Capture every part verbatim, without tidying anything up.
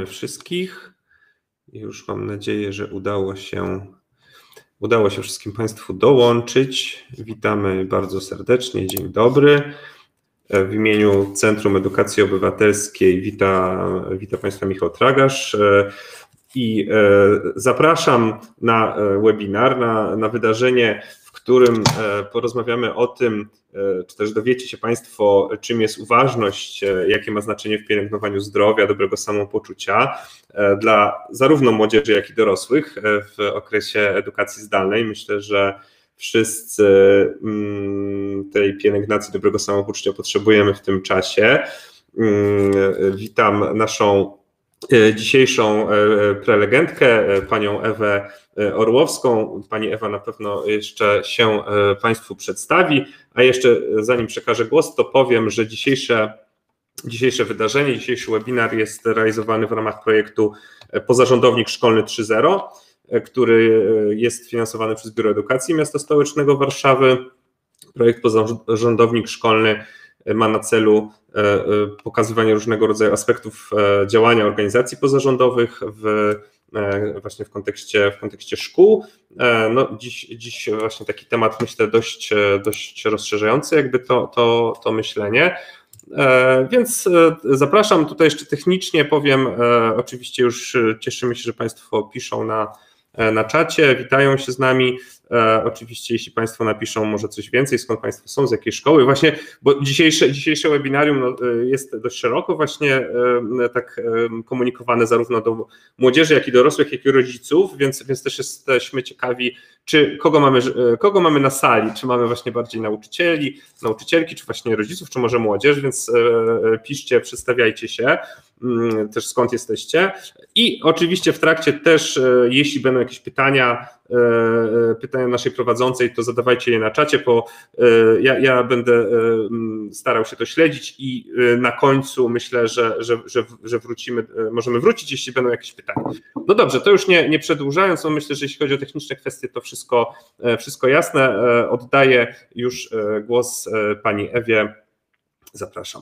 Witamy wszystkich. Już mam nadzieję, że udało się, udało się wszystkim Państwu dołączyć. Witamy bardzo serdecznie. Dzień dobry. W imieniu Centrum Edukacji Obywatelskiej wita, wita Państwa Michał Tragasz i zapraszam na webinar, na, na wydarzenie, w którym porozmawiamy o tym, czy też dowiecie się Państwo, czym jest uważność, jakie ma znaczenie w pielęgnowaniu zdrowia, dobrego samopoczucia dla zarówno młodzieży, jak i dorosłych w okresie edukacji zdalnej. Myślę, że wszyscy tej pielęgnacji dobrego samopoczucia potrzebujemy w tym czasie. Witam naszą dzisiejszą prelegentkę, panią Ewę Orłowską. Pani Ewa na pewno jeszcze się Państwu przedstawi, a jeszcze zanim przekażę głos, to powiem, że dzisiejsze, dzisiejsze wydarzenie, dzisiejszy webinar jest realizowany w ramach projektu Pozarządownik Szkolny trzy zero, który jest finansowany przez Biuro Edukacji Miasta Stołecznego Warszawy. Projekt Pozarządownik Szkolny ma na celu pokazywanie różnego rodzaju aspektów działania organizacji pozarządowych w, właśnie w kontekście, w kontekście szkół. No, dziś, dziś właśnie taki temat, myślę, dość, dość rozszerzający jakby to, to, to myślenie. Więc zapraszam, tutaj jeszcze technicznie powiem, oczywiście już cieszymy się, że Państwo piszą na, na czacie, witają się z nami. Oczywiście jeśli Państwo napiszą może coś więcej, skąd Państwo są, z jakiej szkoły, właśnie, bo dzisiejsze, dzisiejsze webinarium no, jest dość szeroko właśnie tak komunikowane zarówno do młodzieży, jak i dorosłych, jak i rodziców, więc, więc też jesteśmy ciekawi, czy kogo mamy, kogo mamy na sali, czy mamy właśnie bardziej nauczycieli, nauczycielki, czy właśnie rodziców, czy może młodzież, więc piszcie, przedstawiajcie się, też skąd jesteście i oczywiście w trakcie też, jeśli będą jakieś pytania, pytania naszej prowadzącej, to zadawajcie je na czacie, bo ja, ja będę starał się to śledzić i na końcu myślę, że, że, że, że wrócimy, możemy wrócić, jeśli będą jakieś pytania. No dobrze, to już nie, nie przedłużając, to myślę, że jeśli chodzi o techniczne kwestie, to wszystko, wszystko jasne. Oddaję już głos pani Ewie. Zapraszam.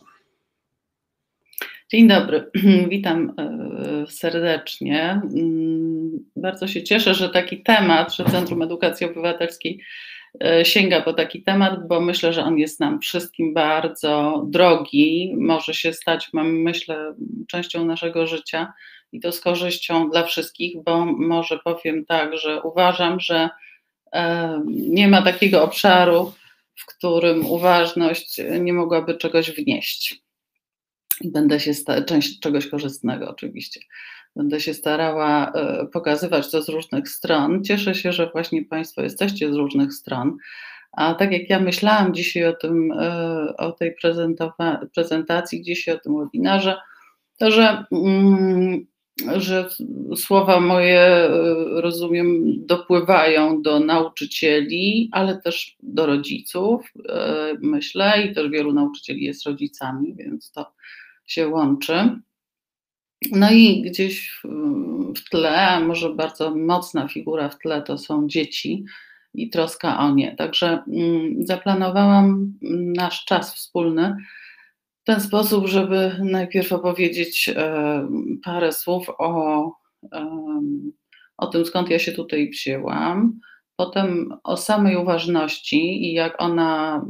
Dzień dobry, witam serdecznie. Bardzo się cieszę, że taki temat, że Centrum Edukacji Obywatelskiej sięga po taki temat, bo myślę, że on jest nam wszystkim bardzo drogi, może się stać, mam myślę, częścią naszego życia i to z korzyścią dla wszystkich, bo może powiem tak, że uważam, że nie ma takiego obszaru, w którym uważność nie mogłaby czegoś wnieść. Będę się starała, część czegoś korzystnego oczywiście, będę się starała pokazywać to z różnych stron. Cieszę się, że właśnie Państwo jesteście z różnych stron, a tak jak ja myślałam dzisiaj o tym, o tej prezentacji, dzisiaj o tym webinarze, to że, że słowa moje, rozumiem, dopływają do nauczycieli, ale też do rodziców, myślę, i też wielu nauczycieli jest rodzicami, więc to się łączy. No i gdzieś w tle, a może bardzo mocna figura w tle, to są dzieci i troska o nie. Także zaplanowałam nasz czas wspólny w ten sposób, żeby najpierw opowiedzieć parę słów o, o tym, skąd ja się tutaj wzięłam, potem o samej uważności i jak ona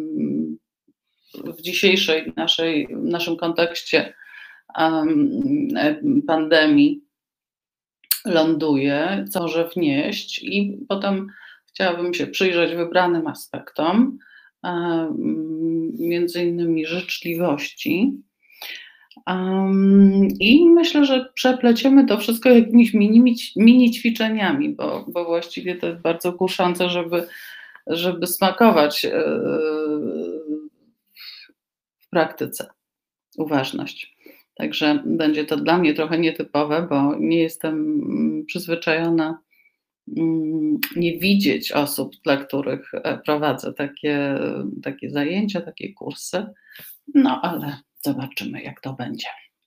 w dzisiejszej naszej, naszym kontekście um, pandemii ląduje, co może wnieść, i potem chciałabym się przyjrzeć wybranym aspektom, um, między innymi życzliwości. Um, I myślę, że przepleciemy to wszystko jakimiś mini, mini ćwiczeniami, bo, bo właściwie to jest bardzo kuszące, żeby, żeby smakować yy, w praktyce uważność. Także będzie to dla mnie trochę nietypowe, bo nie jestem przyzwyczajona nie widzieć osób, dla których prowadzę takie, takie zajęcia, takie kursy. No ale zobaczymy, jak to będzie.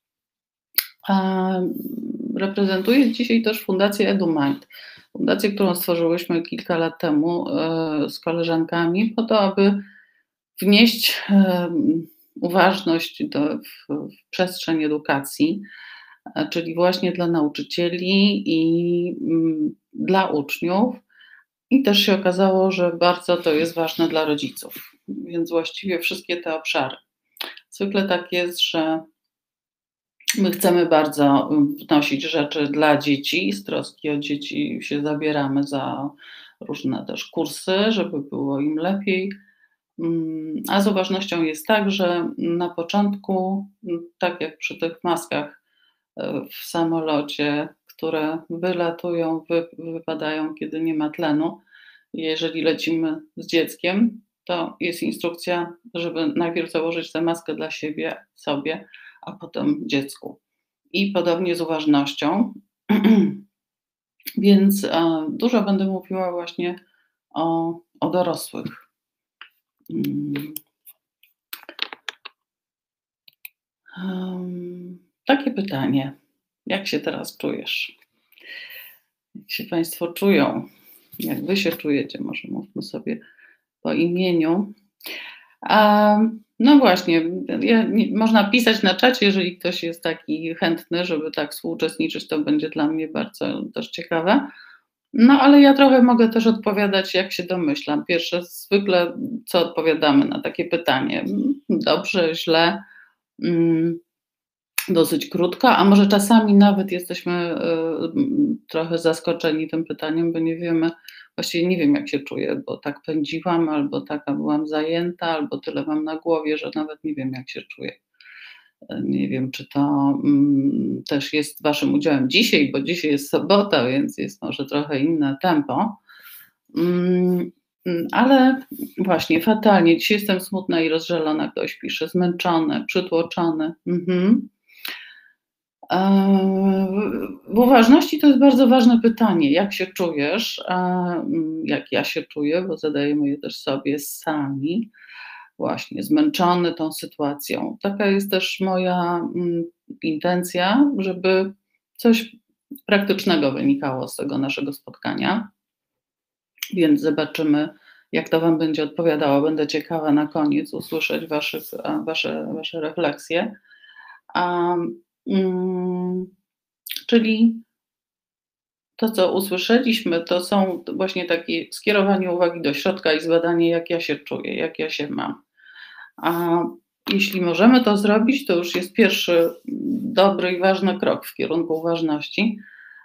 Reprezentuję dzisiaj też Fundację EduMind. Fundację, którą stworzyłyśmy kilka lat temu z koleżankami po to, aby wnieść uważność do, w, w przestrzeń edukacji. czyli właśnie dla nauczycieli i dla uczniów. I też się okazało, że bardzo to jest ważne dla rodziców, więc właściwie wszystkie te obszary. Zwykle tak jest, że my chcemy bardzo wnosić rzeczy dla dzieci, z troski o dzieci się zabieramy za różne też kursy, żeby było im lepiej. A z uważnością jest tak, że na początku, tak jak przy tych maskach w samolocie, które wylatują, wy, wypadają, kiedy nie ma tlenu, jeżeli lecimy z dzieckiem, to jest instrukcja, żeby najpierw założyć tę maskę dla siebie, sobie, a potem dziecku. I podobnie z uważnością. Więc e, dużo będę mówiła właśnie o, o dorosłych. Um, takie pytanie. Jak się teraz czujesz? Jak się Państwo czują? Jak Wy się czujecie? Może mówmy sobie po imieniu. A, no właśnie, ja, nie, można pisać na czacie, jeżeli ktoś jest taki chętny, żeby tak współuczestniczyć, to będzie dla mnie bardzo też ciekawe. No ale ja trochę mogę też odpowiadać, jak się domyślam. Pierwsze, zwykle co odpowiadamy na takie pytanie? Dobrze, źle, mm, dosyć krótko, a może czasami nawet jesteśmy y, trochę zaskoczeni tym pytaniem, bo nie wiemy, właściwie nie wiem, jak się czuję, bo tak pędziłam, albo taka byłam zajęta, albo tyle mam na głowie, że nawet nie wiem, jak się czuję. Nie wiem, czy to mm, też jest Waszym udziałem dzisiaj, bo dzisiaj jest sobota, więc jest może trochę inne tempo. Mm, ale właśnie fatalnie. Dzisiaj jestem smutna i rozżalona, ktoś pisze, zmęczony, przytłoczony. Mhm. W uważności to jest bardzo ważne pytanie, jak się czujesz, jak ja się czuję, bo zadajemy je też sobie sami, właśnie zmęczony tą sytuacją. Taka jest też moja intencja, żeby coś praktycznego wynikało z tego naszego spotkania, więc zobaczymy, jak to Wam będzie odpowiadało. Będę ciekawa na koniec usłyszeć waszych, wasze, wasze refleksje. Hmm, czyli to, co usłyszeliśmy, to są właśnie takie skierowanie uwagi do środka i zbadanie, jak ja się czuję, jak ja się mam. A jeśli możemy to zrobić, to już jest pierwszy dobry i ważny krok w kierunku uważności.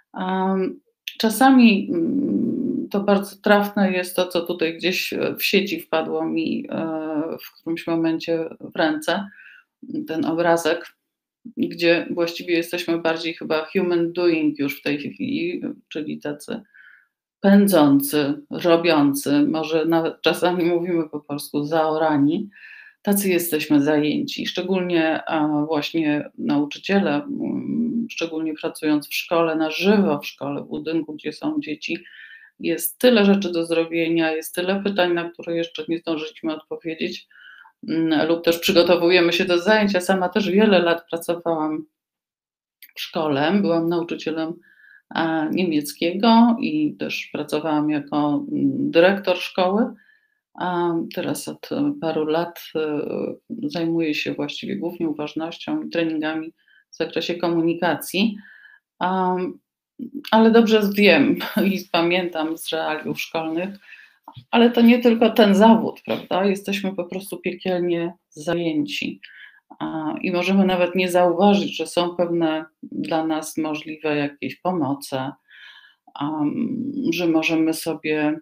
Czasami to bardzo trafne jest to, co tutaj gdzieś w sieci wpadło mi w którymś momencie w ręce, ten obrazek, gdzie właściwie jesteśmy bardziej chyba human doing już w tej chwili, czyli tacy pędzący, robiący, może nawet czasami mówimy po polsku zaorani, tacy jesteśmy zajęci, szczególnie właśnie nauczyciele, szczególnie pracując w szkole, na żywo w szkole, w budynku, gdzie są dzieci, jest tyle rzeczy do zrobienia, jest tyle pytań, na które jeszcze nie zdążyliśmy odpowiedzieć, lub też przygotowujemy się do zajęć. Ja sama też wiele lat pracowałam w szkole, byłam nauczycielem niemieckiego i też pracowałam jako dyrektor szkoły, a teraz od paru lat zajmuję się właściwie głównie uważnością i treningami w zakresie komunikacji, ale dobrze wiem i pamiętam z realiów szkolnych, ale to nie tylko ten zawód, prawda? Jesteśmy po prostu piekielnie zajęci i możemy nawet nie zauważyć, że są pewne dla nas możliwe jakieś pomoce, że możemy sobie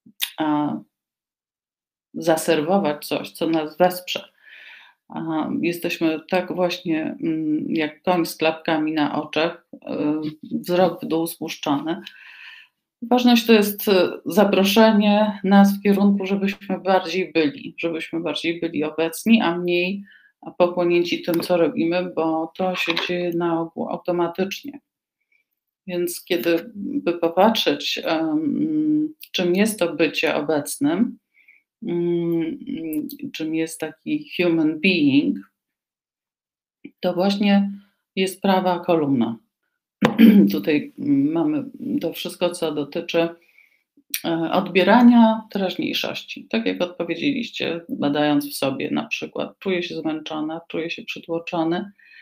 zaserwować coś, co nas wesprze. Jesteśmy tak właśnie jak koń z klapkami na oczach, wzrok w dół spuszczony. Ważność to jest zaproszenie nas w kierunku, żebyśmy bardziej byli, żebyśmy bardziej byli obecni, a mniej pochłonięci tym, co robimy, bo to się dzieje na ogół automatycznie. Więc kiedy by popatrzeć, um, czym jest to bycie obecnym, um, czym jest taki human being, to właśnie jest prawa kolumna. Tutaj mamy to wszystko, co dotyczy odbierania teraźniejszości. Tak jak odpowiedzieliście, badając w sobie na przykład, czuję się zmęczona, czuję się przytłoczony,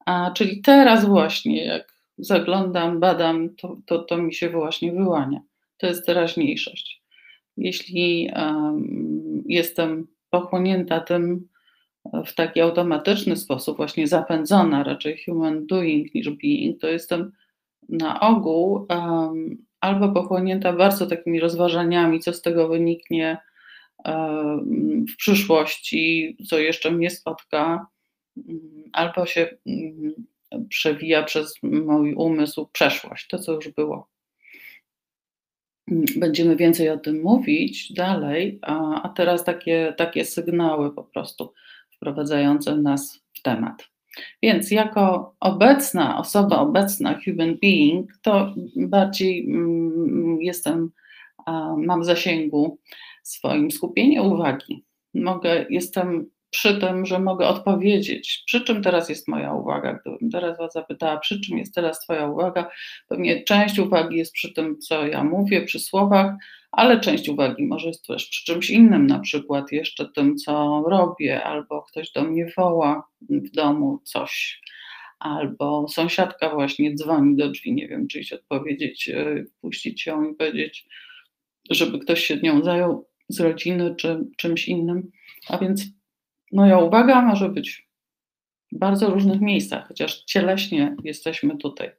A czyli teraz właśnie, jak zaglądam, badam, to, to, to mi się właśnie wyłania. To jest teraźniejszość. Jeśli um, jestem pochłonięta tym w taki automatyczny sposób, właśnie zapędzona, raczej human doing niż being, to jestem na ogół um, albo pochłonięta bardzo takimi rozważaniami, co z tego wyniknie um, w przyszłości, co jeszcze mnie spotka, um, albo się um, przewija przez mój umysł przeszłość, to co już było. Będziemy więcej o tym mówić dalej, a, a teraz takie, takie sygnały po prostu wprowadzające nas w temat. Więc jako obecna osoba, obecna human being, to bardziej mm, jestem, a, mam w zasięgu swoim skupienia uwagi. Mogę, jestem przy tym, że mogę odpowiedzieć, przy czym teraz jest moja uwaga. Gdybym teraz was zapytała, przy czym jest teraz twoja uwaga, pewnie część uwagi jest przy tym, co ja mówię, przy słowach, ale część uwagi może jest też przy czymś innym, na przykład jeszcze tym, co robię, albo ktoś do mnie woła w domu coś, albo sąsiadka właśnie dzwoni do drzwi, nie wiem, czy iść odpowiedzieć, puścić ją i powiedzieć, żeby ktoś się nią zajął z rodziny, czy czymś innym. A więc moja uwaga może być w bardzo różnych miejscach, chociaż cieleśnie jesteśmy tutaj.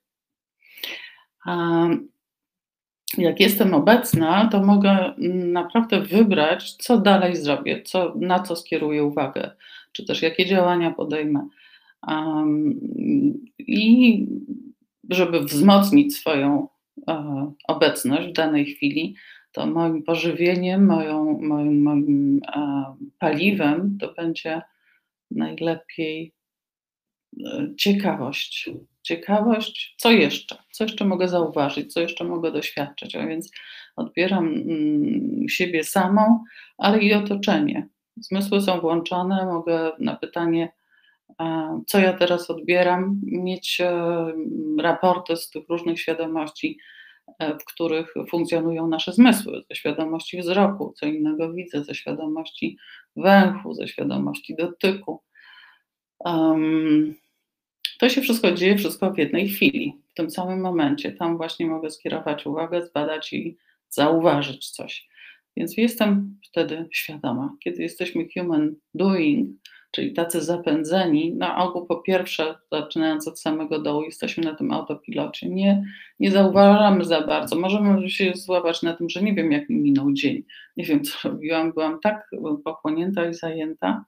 A jak jestem obecna, to mogę naprawdę wybrać, co dalej zrobię, co, na co skieruję uwagę, czy też jakie działania podejmę. Um, I żeby wzmocnić swoją uh, obecność w danej chwili, to moim pożywieniem, moją, moim, moim uh, paliwem to będzie najlepiej uh, ciekawość. Ciekawość, co jeszcze? Co jeszcze mogę zauważyć, co jeszcze mogę doświadczyć? A więc odbieram mm, siebie samą, ale i otoczenie. Zmysły są włączone, mogę na pytanie, co ja teraz odbieram, mieć raporty z tych różnych świadomości, w których funkcjonują nasze zmysły, ze świadomości wzroku, co innego widzę, ze świadomości węchu, ze świadomości dotyku. Um, to się wszystko dzieje, wszystko w jednej chwili, w tym samym momencie. Tam właśnie mogę skierować uwagę, zbadać i zauważyć coś. Więc jestem wtedy świadoma. Kiedy jesteśmy human doing, czyli tacy zapędzeni, na ogół po pierwsze, zaczynając od samego dołu, jesteśmy na tym autopilocie. Nie, nie zauważamy za bardzo. Możemy się złapać na tym, że nie wiem, jak mi minął dzień. Nie wiem, co robiłam. Byłam tak pochłonięta i zajęta,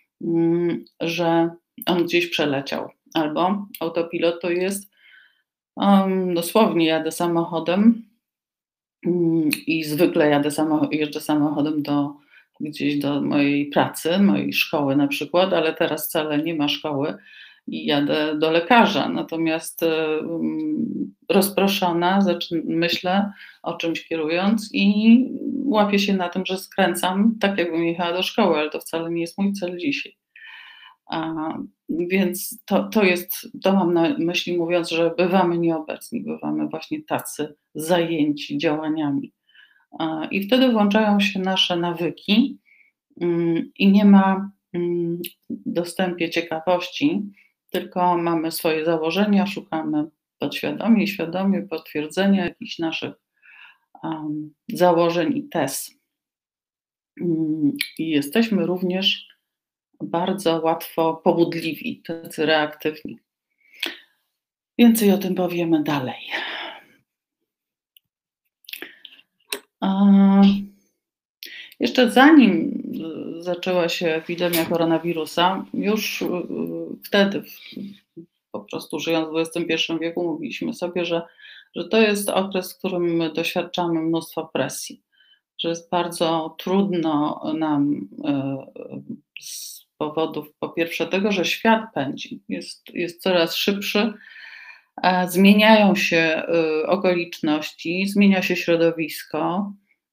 że on gdzieś przeleciał. Albo autopilot to jest um, dosłownie jadę samochodem um, i zwykle jadę samoch- jeżdżę samochodem do gdzieś do mojej pracy, mojej szkoły na przykład, ale teraz wcale nie ma szkoły i jadę do lekarza. Natomiast um, rozproszona, zaczyn- myślę o czymś kierując i łapię się na tym, że skręcam tak, jakbym jechała do szkoły, ale to wcale nie jest mój cel dzisiaj. A, więc to, to jest, to mam na myśli mówiąc, że bywamy nieobecni, bywamy właśnie tacy zajęci działaniami. A, I wtedy włączają się nasze nawyki um, i nie ma um, dostępie ciekawości, tylko mamy swoje założenia, szukamy podświadomie i świadomie potwierdzenia jakichś naszych um, założeń i tez. Um, I jesteśmy również bardzo łatwo pobudliwi, tacy reaktywni. Więcej o tym powiemy dalej. A jeszcze zanim zaczęła się epidemia koronawirusa, już wtedy, po prostu żyjąc w dwudziestym pierwszym wieku, mówiliśmy sobie, że, że to jest okres, w którym my doświadczamy mnóstwo presji, że jest bardzo trudno nam z powodów, po pierwsze tego, że świat pędzi, jest, jest coraz szybszy, zmieniają się okoliczności, zmienia się środowisko,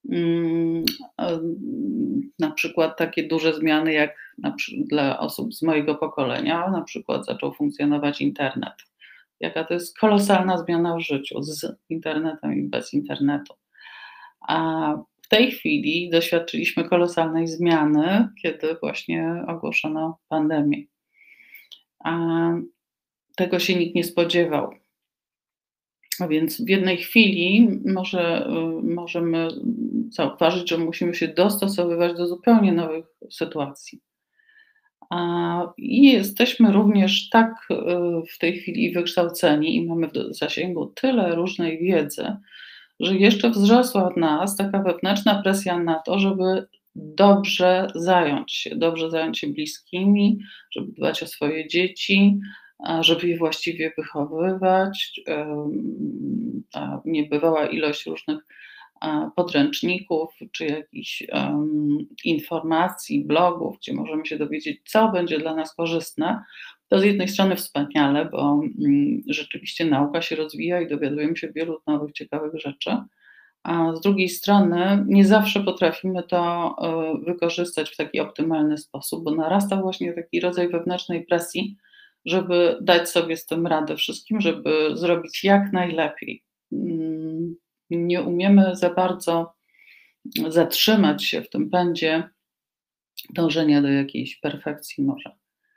na przykład takie duże zmiany jak na przykład dla osób z mojego pokolenia, na przykład zaczął funkcjonować internet. Jaka to jest kolosalna zmiana w życiu z internetem i bez internetu. A w tej chwili doświadczyliśmy kolosalnej zmiany, kiedy właśnie ogłoszono pandemię. A tego się nikt nie spodziewał. A więc w jednej chwili może, możemy zauważyć, że musimy się dostosowywać do zupełnie nowych sytuacji. A, I jesteśmy również tak w tej chwili wykształceni i mamy w zasięgu tyle różnej wiedzy, że jeszcze wzrosła w nas taka wewnętrzna presja na to, żeby dobrze zająć się, dobrze zająć się bliskimi, żeby dbać o swoje dzieci, żeby je właściwie wychowywać. Ta niebywała ilość różnych podręczników czy jakichś um, informacji, blogów, gdzie możemy się dowiedzieć, co będzie dla nas korzystne, to z jednej strony wspaniale, bo um, rzeczywiście nauka się rozwija i dowiadujemy się wielu nowych, ciekawych rzeczy, a z drugiej strony nie zawsze potrafimy to y, wykorzystać w taki optymalny sposób, bo narasta właśnie taki rodzaj wewnętrznej presji, żeby dać sobie z tym radę wszystkim, żeby zrobić jak najlepiej. Mm, Nie umiemy za bardzo zatrzymać się w tym pędzie dążenia do jakiejś perfekcji może.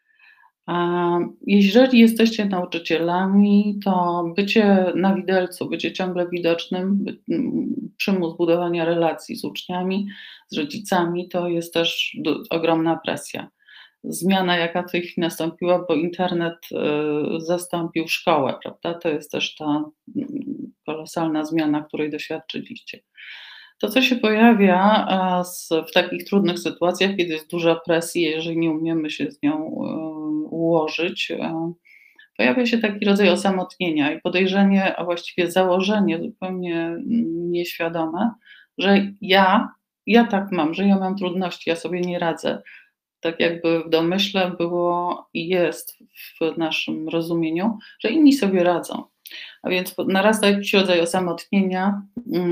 A jeżeli jesteście nauczycielami, to bycie na widelcu, bycie ciągle widocznym, by, przymus budowania relacji z uczniami, z rodzicami, to jest też do, ogromna presja. Zmiana, jaka w tej chwili nastąpiła, bo internet y, zastąpił szkołę, prawda? To jest też ta y, kolosalna zmiana, której doświadczyliście. To, co się pojawia a z, w takich trudnych sytuacjach, kiedy jest duża presja, jeżeli nie umiemy się z nią y, ułożyć, y, pojawia się taki rodzaj osamotnienia i podejrzenie, a właściwie założenie zupełnie nieświadome, że ja, ja tak mam, że ja mam trudności, ja sobie nie radzę. Tak jakby w domyśle było i jest w naszym rozumieniu, że inni sobie radzą. A więc narasta jakiś rodzaj osamotnienia.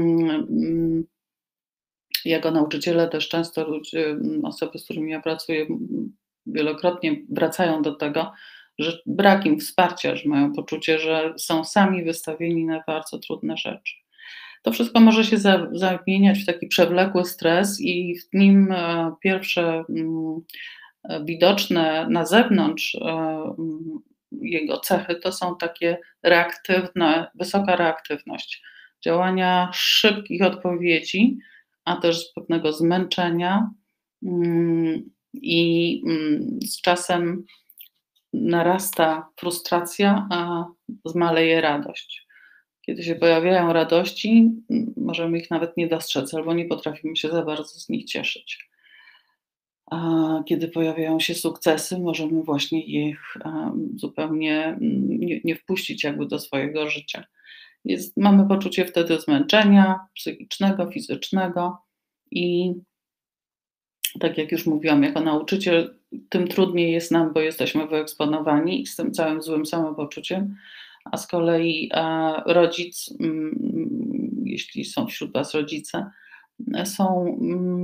Jako nauczyciele też często ludzie, osoby, z którymi ja pracuję, wielokrotnie wracają do tego, że brak im wsparcia, że mają poczucie, że są sami wystawieni na bardzo trudne rzeczy. To wszystko może się za, zamieniać w taki przewlekły stres i w nim e, pierwsze m, widoczne na zewnątrz e, m, jego cechy to są takie reaktywne, wysoka reaktywność, działania szybkich odpowiedzi, a też z pewnego zmęczenia m, i m, z czasem narasta frustracja, a zmaleje radość. Kiedy się pojawiają radości, możemy ich nawet nie dostrzec, albo nie potrafimy się za bardzo z nich cieszyć. A kiedy pojawiają się sukcesy, możemy właśnie ich zupełnie nie, nie wpuścić jakby do swojego życia. Jest, mamy poczucie wtedy zmęczenia psychicznego, fizycznego i tak jak już mówiłam, jako nauczyciel, tym trudniej jest nam, bo jesteśmy wyeksponowani z tym całym złym samopoczuciem, a z kolei a rodzic, jeśli są wśród Was rodzice, są,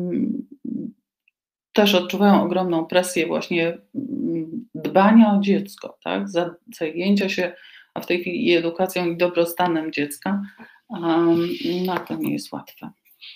też odczuwają ogromną presję właśnie dbania o dziecko, tak? Zajęcia się, a w tej chwili i edukacją, i dobrostanem dziecka, no to nie jest łatwe.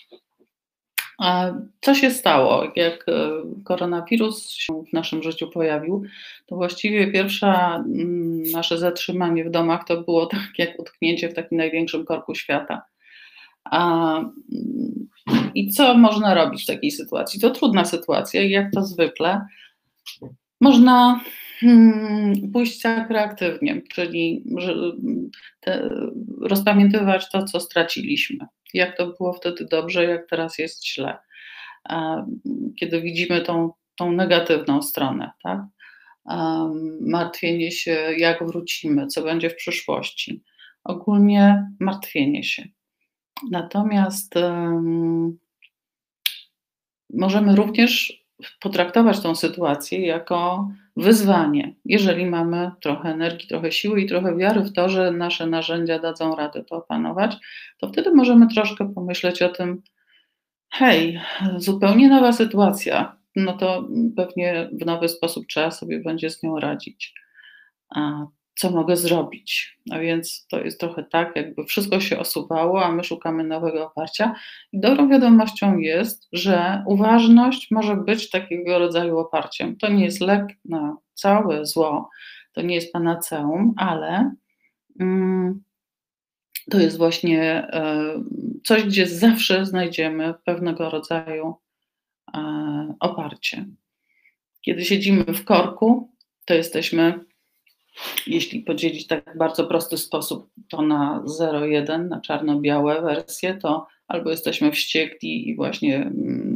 A co się stało, jak koronawirus się w naszym życiu pojawił, to właściwie pierwsze nasze zatrzymanie w domach to było tak jak utknięcie w takim największym korku świata. A, I co można robić w takiej sytuacji? To trudna sytuacja i jak to zwykle można hmm, pójść tak reaktywnie, czyli że te, rozpamiętywać to, co straciliśmy. Jak to było wtedy dobrze, jak teraz jest źle. Kiedy widzimy tą, tą negatywną stronę, tak? Martwienie się, jak wrócimy, co będzie w przyszłości. Ogólnie martwienie się. Natomiast um, możemy również potraktować tą sytuację jako wyzwanie. Jeżeli mamy trochę energii, trochę siły i trochę wiary w to, że nasze narzędzia dadzą radę to opanować, to wtedy możemy troszkę pomyśleć o tym, hej, zupełnie nowa sytuacja, no to pewnie w nowy sposób trzeba sobie będzie z nią radzić. A co mogę zrobić? A więc to jest trochę tak, jakby wszystko się osuwało, a my szukamy nowego oparcia. I dobrą wiadomością jest, że uważność może być takiego rodzaju oparciem. To nie jest lek na całe zło, to nie jest panaceum, ale mm, to jest właśnie coś, gdzie zawsze znajdziemy pewnego rodzaju oparcie. Kiedy siedzimy w korku, to jesteśmy, jeśli podzielić tak w bardzo prosty sposób to na zero jeden, na czarno-białe wersje, to albo jesteśmy wściekli i właśnie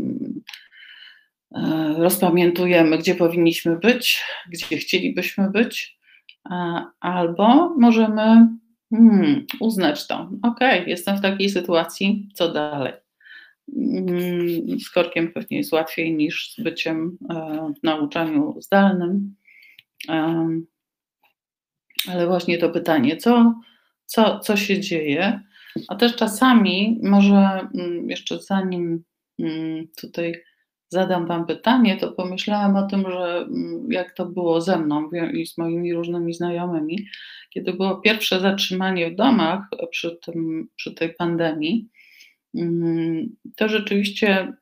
rozpamiętujemy, gdzie powinniśmy być, gdzie chcielibyśmy być, albo możemy hmm, uznać to. Okej, jestem w takiej sytuacji, co dalej? Z korkiem pewnie jest łatwiej niż z byciem w nauczaniu zdalnym. Ale właśnie to pytanie, co, co, co się dzieje? A też czasami, może jeszcze zanim tutaj zadam Wam pytanie, to pomyślałam o tym, że jak to było ze mną i z moimi różnymi znajomymi, kiedy było pierwsze zatrzymanie w domach przy, tym, przy tej pandemii, to rzeczywiście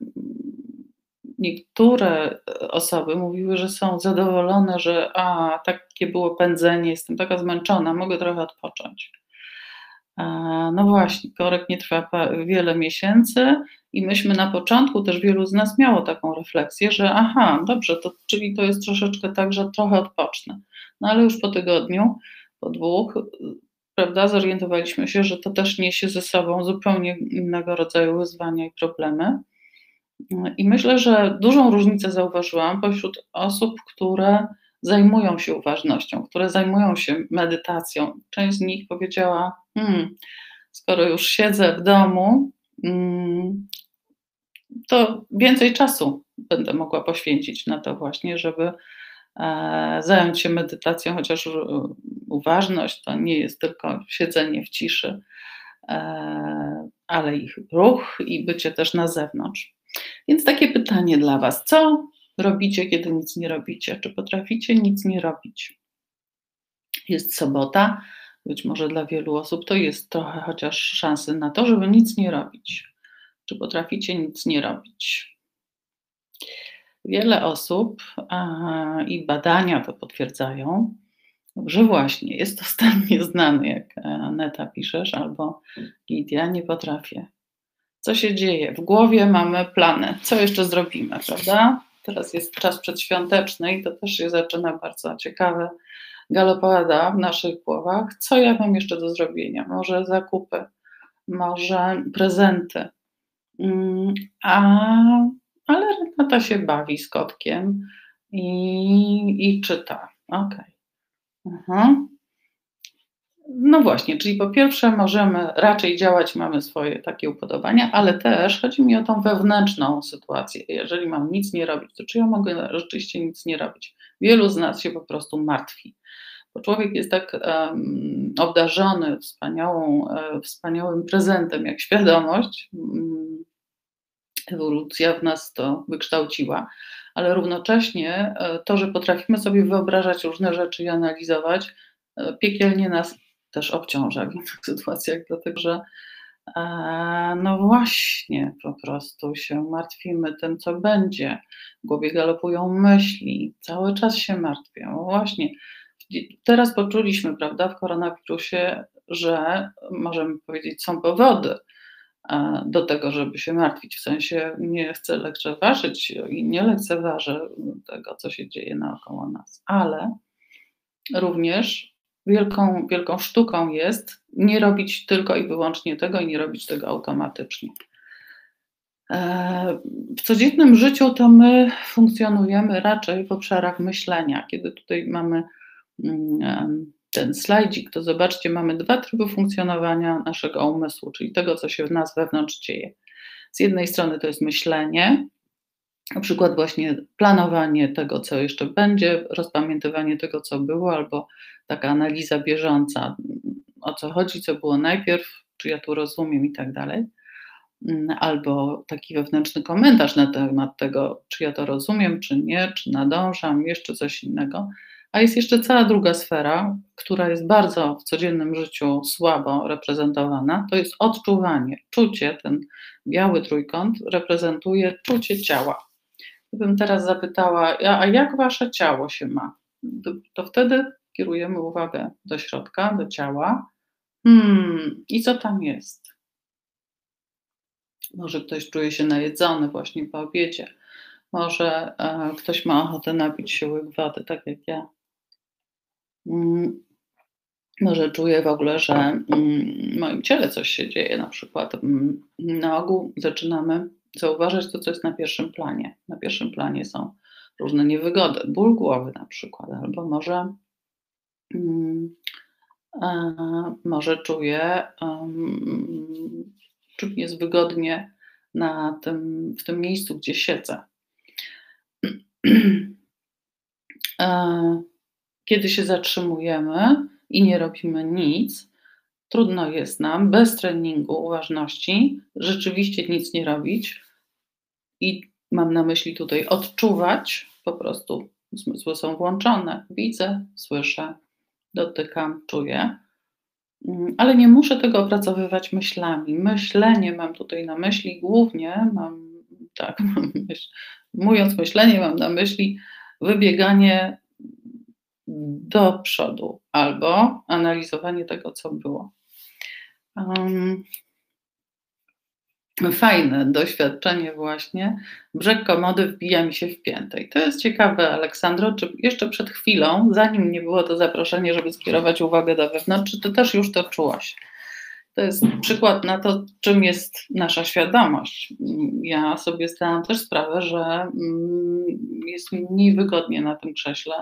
niektóre osoby mówiły, że są zadowolone, że a, takie było pędzenie, jestem taka zmęczona, mogę trochę odpocząć. No właśnie, korek nie trwa wiele miesięcy i myśmy na początku, też wielu z nas miało taką refleksję, że aha, dobrze, to, czyli to jest troszeczkę tak, że trochę odpocznę. No ale już po tygodniu, po dwóch, prawda, zorientowaliśmy się, że to też niesie ze sobą zupełnie innego rodzaju wyzwania i problemy. I myślę, że dużą różnicę zauważyłam pośród osób, które zajmują się uważnością, które zajmują się medytacją. Część z nich powiedziała, hmm, skoro już siedzę w domu, hmm, to więcej czasu będę mogła poświęcić na to właśnie, żeby e, zająć się medytacją, chociaż e, uważność to nie jest tylko siedzenie w ciszy, e, ale ich ruch i bycie też na zewnątrz. Więc takie pytanie dla Was. Co robicie, kiedy nic nie robicie? Czy potraficie nic nie robić? Jest sobota, być może dla wielu osób to jest trochę chociaż szansy na to, żeby nic nie robić. Czy potraficie nic nie robić? Wiele osób a, i badania to potwierdzają, że właśnie jest to stan nieznany, jak Aneta piszesz, albo Lidia, nie potrafię. Co się dzieje? W głowie mamy plany, co jeszcze zrobimy, prawda? Teraz jest czas przedświąteczny i to też się zaczyna bardzo ciekawe galopada w naszych głowach. Co ja mam jeszcze do zrobienia? Może zakupy, może prezenty. A, ale Renata się bawi z kotkiem i, i czyta. Okej. Okay. No właśnie, czyli po pierwsze możemy raczej działać, mamy swoje takie upodobania, ale też chodzi mi o tą wewnętrzną sytuację. Jeżeli mam nic nie robić, to czy ja mogę rzeczywiście nic nie robić? Wielu z nas się po prostu martwi, bo człowiek jest tak um, obdarzony wspaniałą, um, wspaniałym prezentem jak świadomość. Um, ewolucja w nas to wykształciła, ale równocześnie to, że potrafimy sobie wyobrażać różne rzeczy i analizować, piekielnie nas też obciąża w innych sytuacjach, dlatego że no właśnie po prostu się martwimy tym, co będzie. W głowie galopują myśli, cały czas się martwię. No właśnie, teraz poczuliśmy, prawda, w koronawirusie, że możemy powiedzieć, są powody do tego, żeby się martwić. W sensie nie chcę lekceważyć i nie lekceważę tego, co się dzieje naokoło nas, ale również wielką, wielką sztuką jest nie robić tylko i wyłącznie tego i nie robić tego automatycznie. W codziennym życiu to my funkcjonujemy raczej w obszarach myślenia. Kiedy tutaj mamy ten slajdzik, to zobaczcie, mamy dwa tryby funkcjonowania naszego umysłu, czyli tego, co się w nas wewnątrz dzieje. Z jednej strony to jest myślenie, na przykład właśnie planowanie tego, co jeszcze będzie, rozpamiętywanie tego, co było, albo taka analiza bieżąca, o co chodzi, co było najpierw, czy ja tu rozumiem i tak dalej. Albo taki wewnętrzny komentarz na temat tego, czy ja to rozumiem, czy nie, czy nadążam, jeszcze coś innego. A jest jeszcze cała druga sfera, która jest bardzo w codziennym życiu słabo reprezentowana, to jest odczuwanie, czucie, ten biały trójkąt reprezentuje czucie ciała. Gdybym teraz zapytała, a jak wasze ciało się ma? To, to wtedy, kierujemy uwagę do środka, do ciała. Hmm, i co tam jest? Może ktoś czuje się najedzony właśnie po obiedzie. Może e, ktoś ma ochotę napić się łyk wody, tak jak ja. Mm, może czuję w ogóle, że mm, w moim ciele coś się dzieje. Na przykład mm, na ogół zaczynamy zauważać to, co jest na pierwszym planie. Na pierwszym planie są różne niewygody, ból głowy na przykład, albo może, mm, e, może czuję, um, czy mi jest wygodnie na tym, w tym miejscu, gdzie siedzę. E, Kiedy się zatrzymujemy i nie robimy nic, trudno jest nam bez treningu uważności rzeczywiście nic nie robić. I mam na myśli tutaj odczuwać, po prostu zmysły są włączone. Widzę, słyszę, dotykam, czuję, ale nie muszę tego opracowywać myślami. Myślenie mam tutaj na myśli głównie, mam, tak, mam myśl, mówiąc myślenie, mam na myśli wybieganie do przodu albo analizowanie tego, co było. Um, fajne doświadczenie właśnie. Brzeg komody wbija mi się w piętę. I to jest ciekawe, Aleksandro, czy jeszcze przed chwilą, zanim nie było to zaproszenie, żeby skierować uwagę do wewnątrz, czy ty też już to czułaś? To jest przykład na to, czym jest nasza świadomość. Ja sobie zdałam też sprawę, że jest mi mniej wygodnie na tym krześle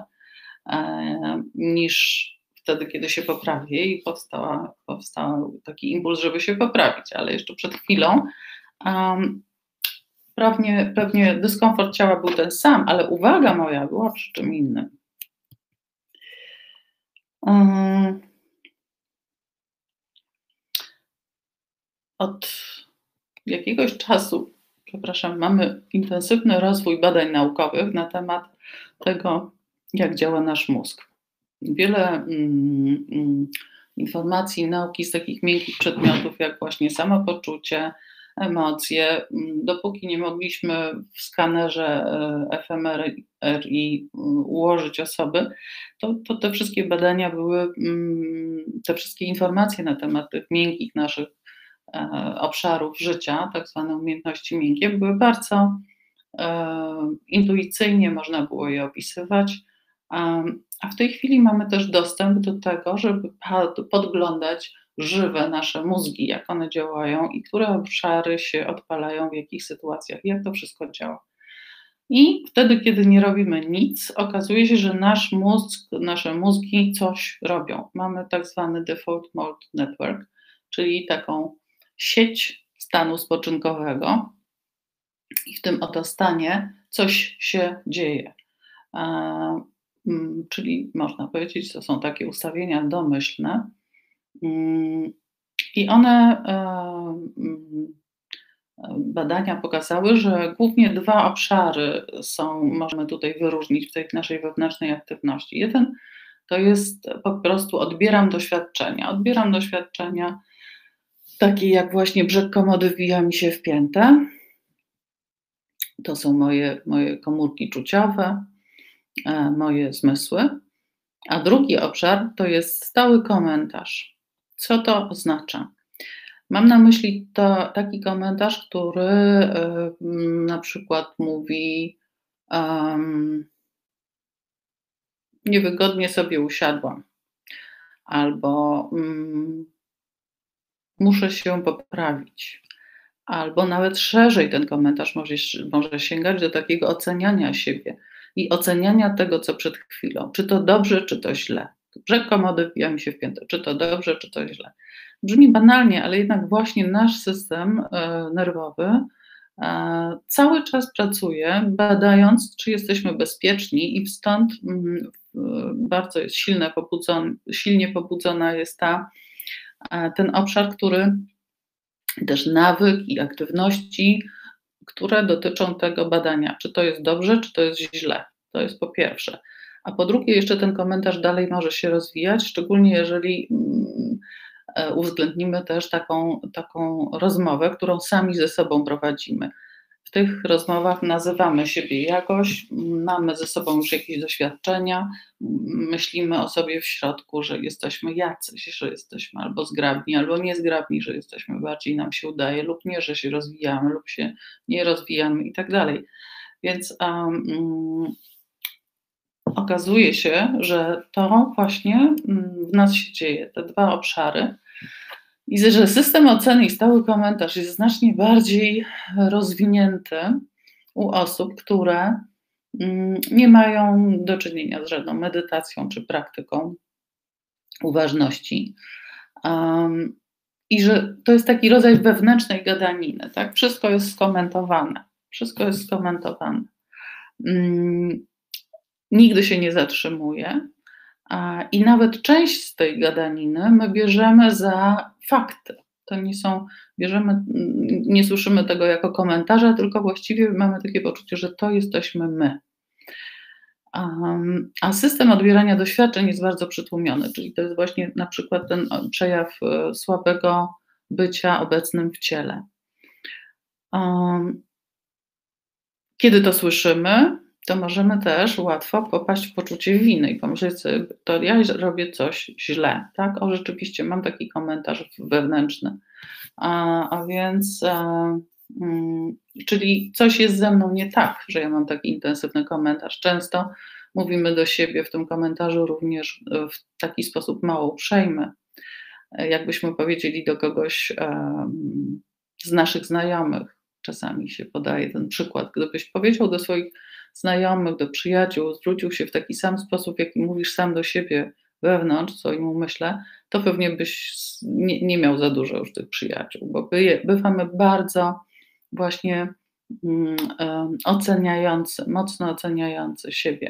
niż wtedy, kiedy się poprawię i powstała, powstał taki impuls, żeby się poprawić, ale jeszcze przed chwilą um, pewnie, pewnie dyskomfort ciała był ten sam, ale uwaga moja była przy czym innym. Um, od jakiegoś czasu, przepraszam, mamy intensywny rozwój badań naukowych na temat tego, jak działa nasz mózg. Wiele mm, mm, informacji, nauki z takich miękkich przedmiotów, jak właśnie samopoczucie, emocje. Dopóki nie mogliśmy w skanerze F M R I ułożyć osoby, to, to te wszystkie badania były, te wszystkie informacje na temat tych miękkich naszych obszarów życia, tak zwane umiejętności miękkie, były bardzo e, intuicyjnie, można było je opisywać. A w tej chwili mamy też dostęp do tego, żeby podglądać żywe nasze mózgi, jak one działają i które obszary się odpalają w jakich sytuacjach, jak to wszystko działa. I wtedy, kiedy nie robimy nic, okazuje się, że nasz mózg, nasze mózgi coś robią. Mamy tak zwany default mode network, czyli taką sieć stanu spoczynkowego i w tym oto stanie coś się dzieje. Czyli można powiedzieć, to są takie ustawienia domyślne i one, badania pokazały, że głównie dwa obszary są, możemy tutaj wyróżnić w tej naszej wewnętrznej aktywności. Jeden to jest po prostu odbieram doświadczenia, odbieram doświadczenia takie jak właśnie brzeg komody wbija mi się w piętę, to są moje, moje komórki czuciowe, moje zmysły, a drugi obszar to jest stały komentarz. Co to oznacza? Mam na myśli to taki komentarz, który y, na przykład mówi um, niewygodnie sobie usiadłam albo um, muszę się poprawić, albo nawet szerzej ten komentarz może, może sięgać do takiego oceniania siebie i oceniania tego, co przed chwilą. Czy to dobrze, czy to źle. Brzeg komody wbija mi się w piętę. Czy to dobrze, czy to źle. Brzmi banalnie, ale jednak właśnie nasz system e, nerwowy e, cały czas pracuje, badając, czy jesteśmy bezpieczni i stąd mm, bardzo jest silne pobudzone, silnie pobudzona jest ta, e, ten obszar, który też nawyk i aktywności, które dotyczą tego badania, czy to jest dobrze, czy to jest źle. To jest po pierwsze. A po drugie, jeszcze ten komentarz dalej może się rozwijać, szczególnie jeżeli uwzględnimy też taką, taką rozmowę, którą sami ze sobą prowadzimy. w tych rozmowach nazywamy siebie jakoś, mamy ze sobą już jakieś doświadczenia, myślimy o sobie w środku, że jesteśmy jacyś, że jesteśmy albo zgrabni, albo niezgrabni, że jesteśmy bardziej nam się udaje lub nie, że się rozwijamy lub się nie rozwijamy i tak dalej. Więc um, okazuje się, że to właśnie w nas się dzieje, te dwa obszary. I że system oceny i stały komentarz jest znacznie bardziej rozwinięty u osób, które nie mają do czynienia z żadną medytacją czy praktyką uważności. Um, I że to jest taki rodzaj wewnętrznej gadaniny, tak? Wszystko jest skomentowane. Wszystko jest skomentowane. Um, nigdy się nie zatrzymuje. I nawet część z tej gadaniny my bierzemy za fakty. To nie są, bierzemy, nie słyszymy tego jako komentarza, tylko właściwie mamy takie poczucie, że to jesteśmy my. Um, a system odbierania doświadczeń jest bardzo przytłumiony, czyli to jest właśnie na przykład ten przejaw słabego bycia obecnym w ciele. Um, kiedy to słyszymy, to możemy też łatwo popaść w poczucie winy i pomyśleć sobie, to ja robię coś źle, tak? O, rzeczywiście mam taki komentarz wewnętrzny. A, a więc, a, mm, czyli coś jest ze mną nie tak, że ja mam taki intensywny komentarz. Często mówimy do siebie w tym komentarzu również w taki sposób mało uprzejmy. Jakbyśmy powiedzieli do kogoś um, z naszych znajomych, czasami się podaje ten przykład, gdybyś powiedział do swoich znajomych, do przyjaciół, zwrócił się w taki sam sposób, jaki mówisz sam do siebie wewnątrz, w swoim umyśle, to pewnie byś nie, nie miał za dużo już tych przyjaciół, bo by, bywamy bardzo właśnie um, um, oceniający, mocno oceniający siebie.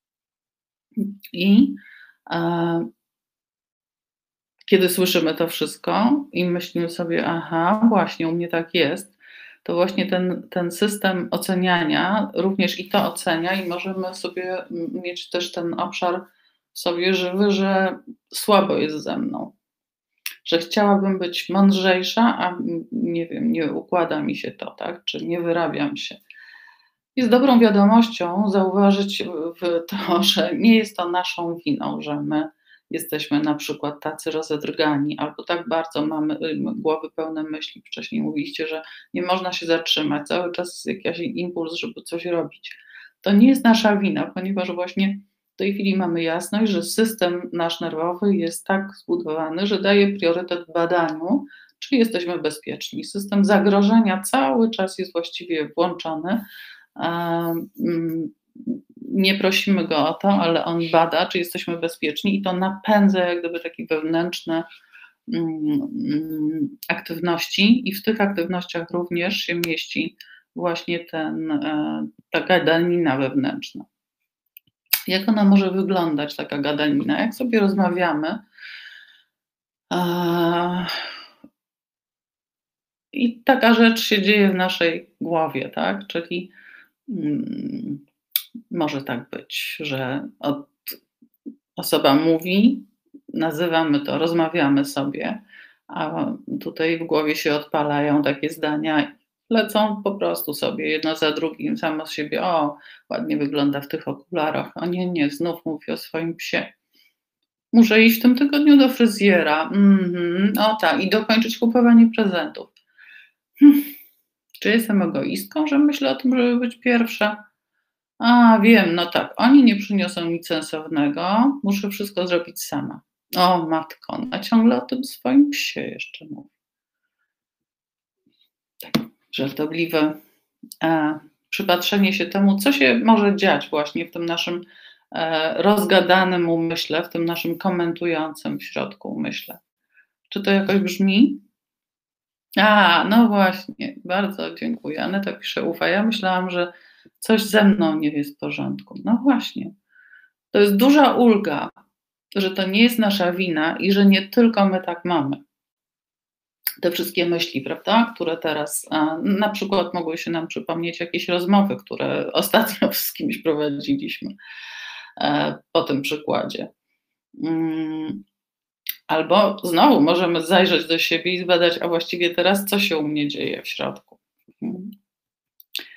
I um, kiedy słyszymy to wszystko i myślimy sobie, aha, właśnie u mnie tak jest, to właśnie ten, ten system oceniania również i to ocenia i możemy sobie mieć też ten obszar w sobie żywy, że słabo jest ze mną, że chciałabym być mądrzejsza, a nie wiem, nie układa mi się to, tak, czy nie wyrabiam się. Jest dobrą wiadomością zauważyć w to, że nie jest to naszą winą, że my jesteśmy na przykład tacy rozedrgani, albo tak bardzo mamy głowy pełne myśli. Wcześniej mówiliście, że nie można się zatrzymać, cały czas jest jakiś impuls, żeby coś robić. To nie jest nasza wina, ponieważ właśnie w tej chwili mamy jasność, że system nasz nerwowy jest tak zbudowany, że daje priorytet badaniu, czy jesteśmy bezpieczni. System zagrożenia cały czas jest właściwie włączony. Nie prosimy go o to, ale on bada, czy jesteśmy bezpieczni i to napędza jak gdyby takie wewnętrzne um, aktywności i w tych aktywnościach również się mieści właśnie ten, e, ta gadanina wewnętrzna. Jak ona może wyglądać, taka gadanina? Jak sobie rozmawiamy e, i taka rzecz się dzieje w naszej głowie, tak? Czyli mm, może tak być, że od, osoba mówi, nazywamy to, rozmawiamy sobie, a tutaj w głowie się odpalają takie zdania, lecą po prostu sobie jedno za drugim, samo z siebie, o, ładnie wygląda w tych okularach, o nie, nie, znów mówi o swoim psie. Muszę iść w tym tygodniu do fryzjera, mm-hmm, o tak, i dokończyć kupowanie prezentów. Hm. Czy jestem egoistką, że myślę o tym, żeby być pierwsza? A, wiem, no tak, oni nie przyniosą nic sensownego, muszę wszystko zrobić sama. O matko, ona ciągle o tym swoim psie jeszcze mówi. Tak, żartobliwe e, przypatrzenie się temu, co się może dziać właśnie w tym naszym e, rozgadanym umyśle, w tym naszym komentującym w środku umyśle. Czy to jakoś brzmi? A, no właśnie, bardzo dziękuję. Aneta pisze, ufa, ja myślałam, że coś ze mną nie jest w porządku. No właśnie. To jest duża ulga, że to nie jest nasza wina i że nie tylko my tak mamy. Te wszystkie myśli, prawda, które teraz na przykład mogły się nam przypomnieć jakieś rozmowy, które ostatnio z kimś prowadziliśmy po tym przykładzie. Albo znowu możemy zajrzeć do siebie i zbadać, a właściwie teraz co się u mnie dzieje w środku.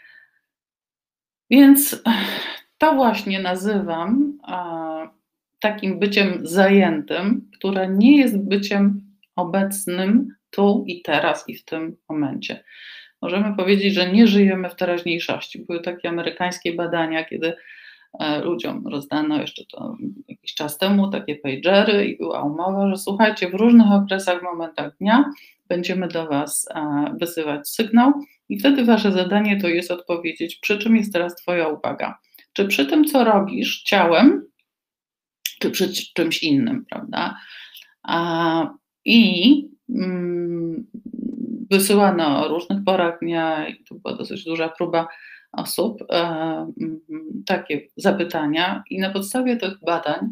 Więc to właśnie nazywam takim byciem zajętym, które nie jest byciem obecnym tu i teraz i w tym momencie. Możemy powiedzieć, że nie żyjemy w teraźniejszości. Były takie amerykańskie badania, kiedy ludziom rozdano jeszcze to jakiś czas temu takie pagery i była umowa, że słuchajcie, w różnych okresach, momentach dnia będziemy do Was wysyłać sygnał i wtedy Wasze zadanie to jest odpowiedzieć, przy czym jest teraz Twoja uwaga. Czy przy tym, co robisz ciałem, czy przy czymś innym, prawda? A, I mm, wysyłano o różnych porach dnia i to była dosyć duża próba osób, e, takie zapytania i na podstawie tych badań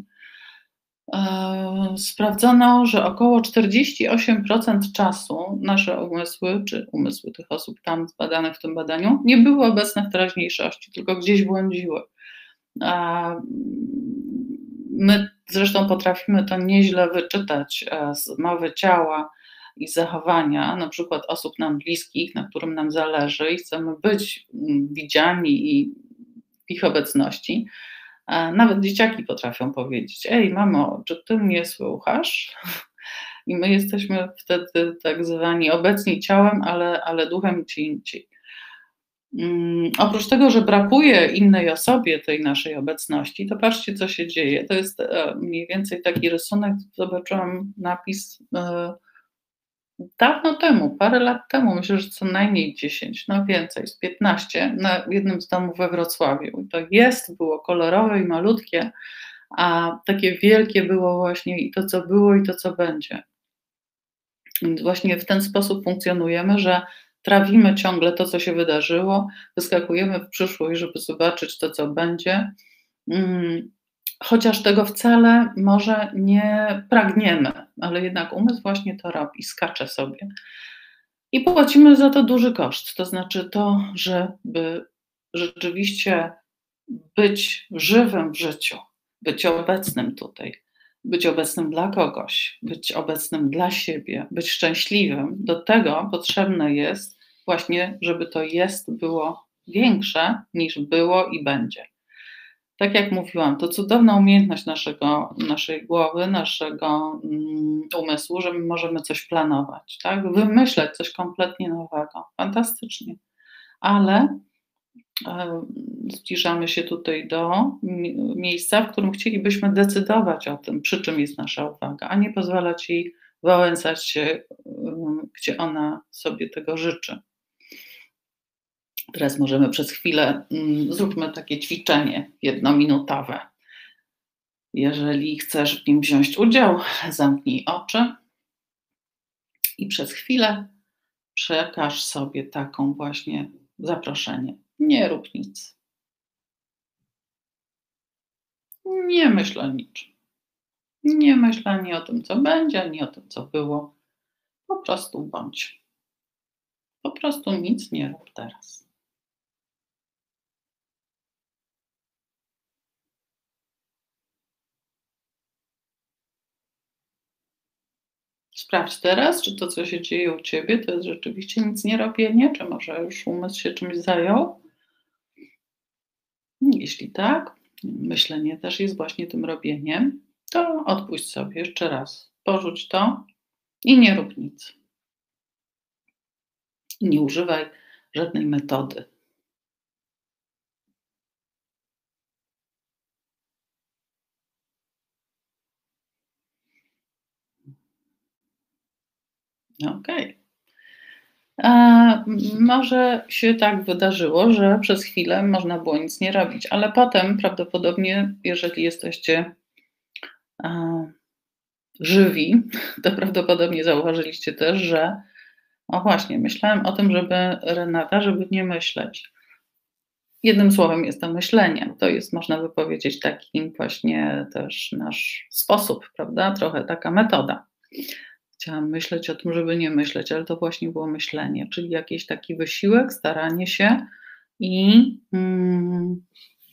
e, sprawdzono, że około czterdzieści osiem procent czasu nasze umysły, czy umysły tych osób tam zbadanych w tym badaniu, nie były obecne w teraźniejszości, tylko gdzieś błądziły. A my zresztą potrafimy to nieźle wyczytać z mowy ciała i zachowania, na przykład osób nam bliskich, na którym nam zależy i chcemy być widziani i w ich obecności. Nawet dzieciaki potrafią powiedzieć: ej mamo, czy ty mnie słuchasz? I my jesteśmy wtedy tak zwani obecni ciałem, ale, ale duchem gdzie indziej. Um, oprócz tego, że brakuje innej osobie tej naszej obecności, to patrzcie, co się dzieje. To jest e, mniej więcej taki rysunek, zobaczyłam napis e, dawno temu, parę lat temu, myślę, że co najmniej dziesięć, no więcej, z piętnaście, na jednym z domów we Wrocławiu. I to jest, było kolorowe i malutkie, a takie wielkie było właśnie i to, co było, i to, co będzie. Więc właśnie w ten sposób funkcjonujemy, że trawimy ciągle to, co się wydarzyło, wyskakujemy w przyszłość, żeby zobaczyć to, co będzie, chociaż tego wcale może nie pragniemy, ale jednak umysł właśnie to robi, skacze sobie. I płacimy za to duży koszt, to znaczy to, żeby rzeczywiście być żywym w życiu, być obecnym tutaj, być obecnym dla kogoś, być obecnym dla siebie, być szczęśliwym, do tego potrzebne jest właśnie, żeby to jest było większe niż było i będzie. Tak jak mówiłam, to cudowna umiejętność naszego, naszej głowy, naszego um, umysłu, że my możemy coś planować, tak? Wymyśleć coś kompletnie nowego. Fantastycznie. Ale e, zbliżamy się tutaj do miejsca, w którym chcielibyśmy decydować o tym, przy czym jest nasza uwaga, a nie pozwalać jej wałęsać się, um, gdzie ona sobie tego życzy. Teraz możemy przez chwilę, mm, zróbmy takie ćwiczenie jednominutowe. Jeżeli chcesz w nim wziąć udział, zamknij oczy i przez chwilę przekaż sobie taką właśnie zaproszenie. Nie rób nic. Nie myśl o niczym. Nie myśl ani o tym, co będzie, ani o tym, co było. Po prostu bądź. Po prostu nic nie rób teraz. Sprawdź teraz, czy to, co się dzieje u Ciebie, to jest rzeczywiście nic nie robienie, czy może już umysł się czymś zajął? Jeśli tak, myślenie też jest właśnie tym robieniem, to odpuść sobie jeszcze raz, porzuć to i nie rób nic. Nie używaj żadnej metody. Okej. Okay. Może się tak wydarzyło, że przez chwilę można było nic nie robić, ale potem prawdopodobnie, jeżeli jesteście a, żywi, to prawdopodobnie zauważyliście też, że o właśnie, myślałem o tym, żeby Renata, żeby nie myśleć. Jednym słowem jest to myślenie. To jest, można by powiedzieć, taki właśnie też nasz sposób, prawda? Trochę taka metoda. Chciałam myśleć o tym, żeby nie myśleć, ale to właśnie było myślenie, czyli jakiś taki wysiłek, staranie się i mm,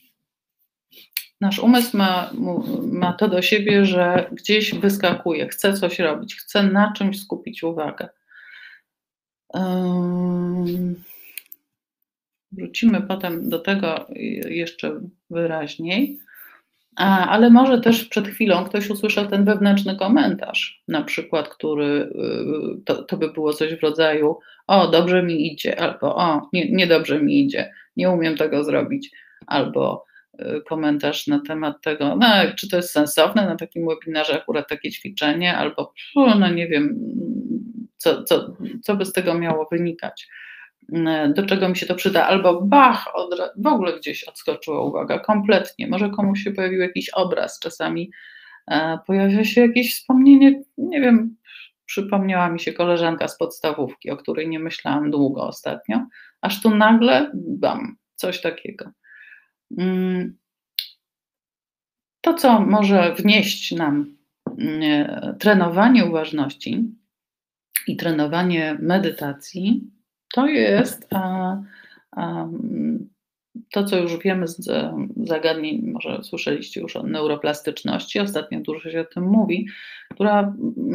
nasz umysł ma, ma to do siebie, że gdzieś wyskakuje, chce coś robić, chce na czymś skupić uwagę. Um, Wrócimy potem do tego jeszcze wyraźniej. A, ale może też przed chwilą ktoś usłyszał ten wewnętrzny komentarz, na przykład, który y, to, to by było coś w rodzaju: o, dobrze mi idzie, albo o, nie, niedobrze mi idzie, nie umiem tego zrobić, albo y, komentarz na temat tego, no, czy to jest sensowne na takim webinarze akurat takie ćwiczenie, albo no nie wiem, co, co, co by z tego miało wynikać, do czego mi się to przyda, albo bach, od, w ogóle gdzieś odskoczyła uwaga, kompletnie, może komuś się pojawił jakiś obraz, czasami e, pojawia się jakieś wspomnienie, nie wiem, przypomniała mi się koleżanka z podstawówki, o której nie myślałam długo ostatnio, aż tu nagle, bam, coś takiego. Mm, to, co może wnieść nam mm, trenowanie uważności i trenowanie medytacji, to jest a, a, to, co już wiemy z zagadnień, może słyszeliście już o neuroplastyczności, ostatnio dużo się o tym mówi, która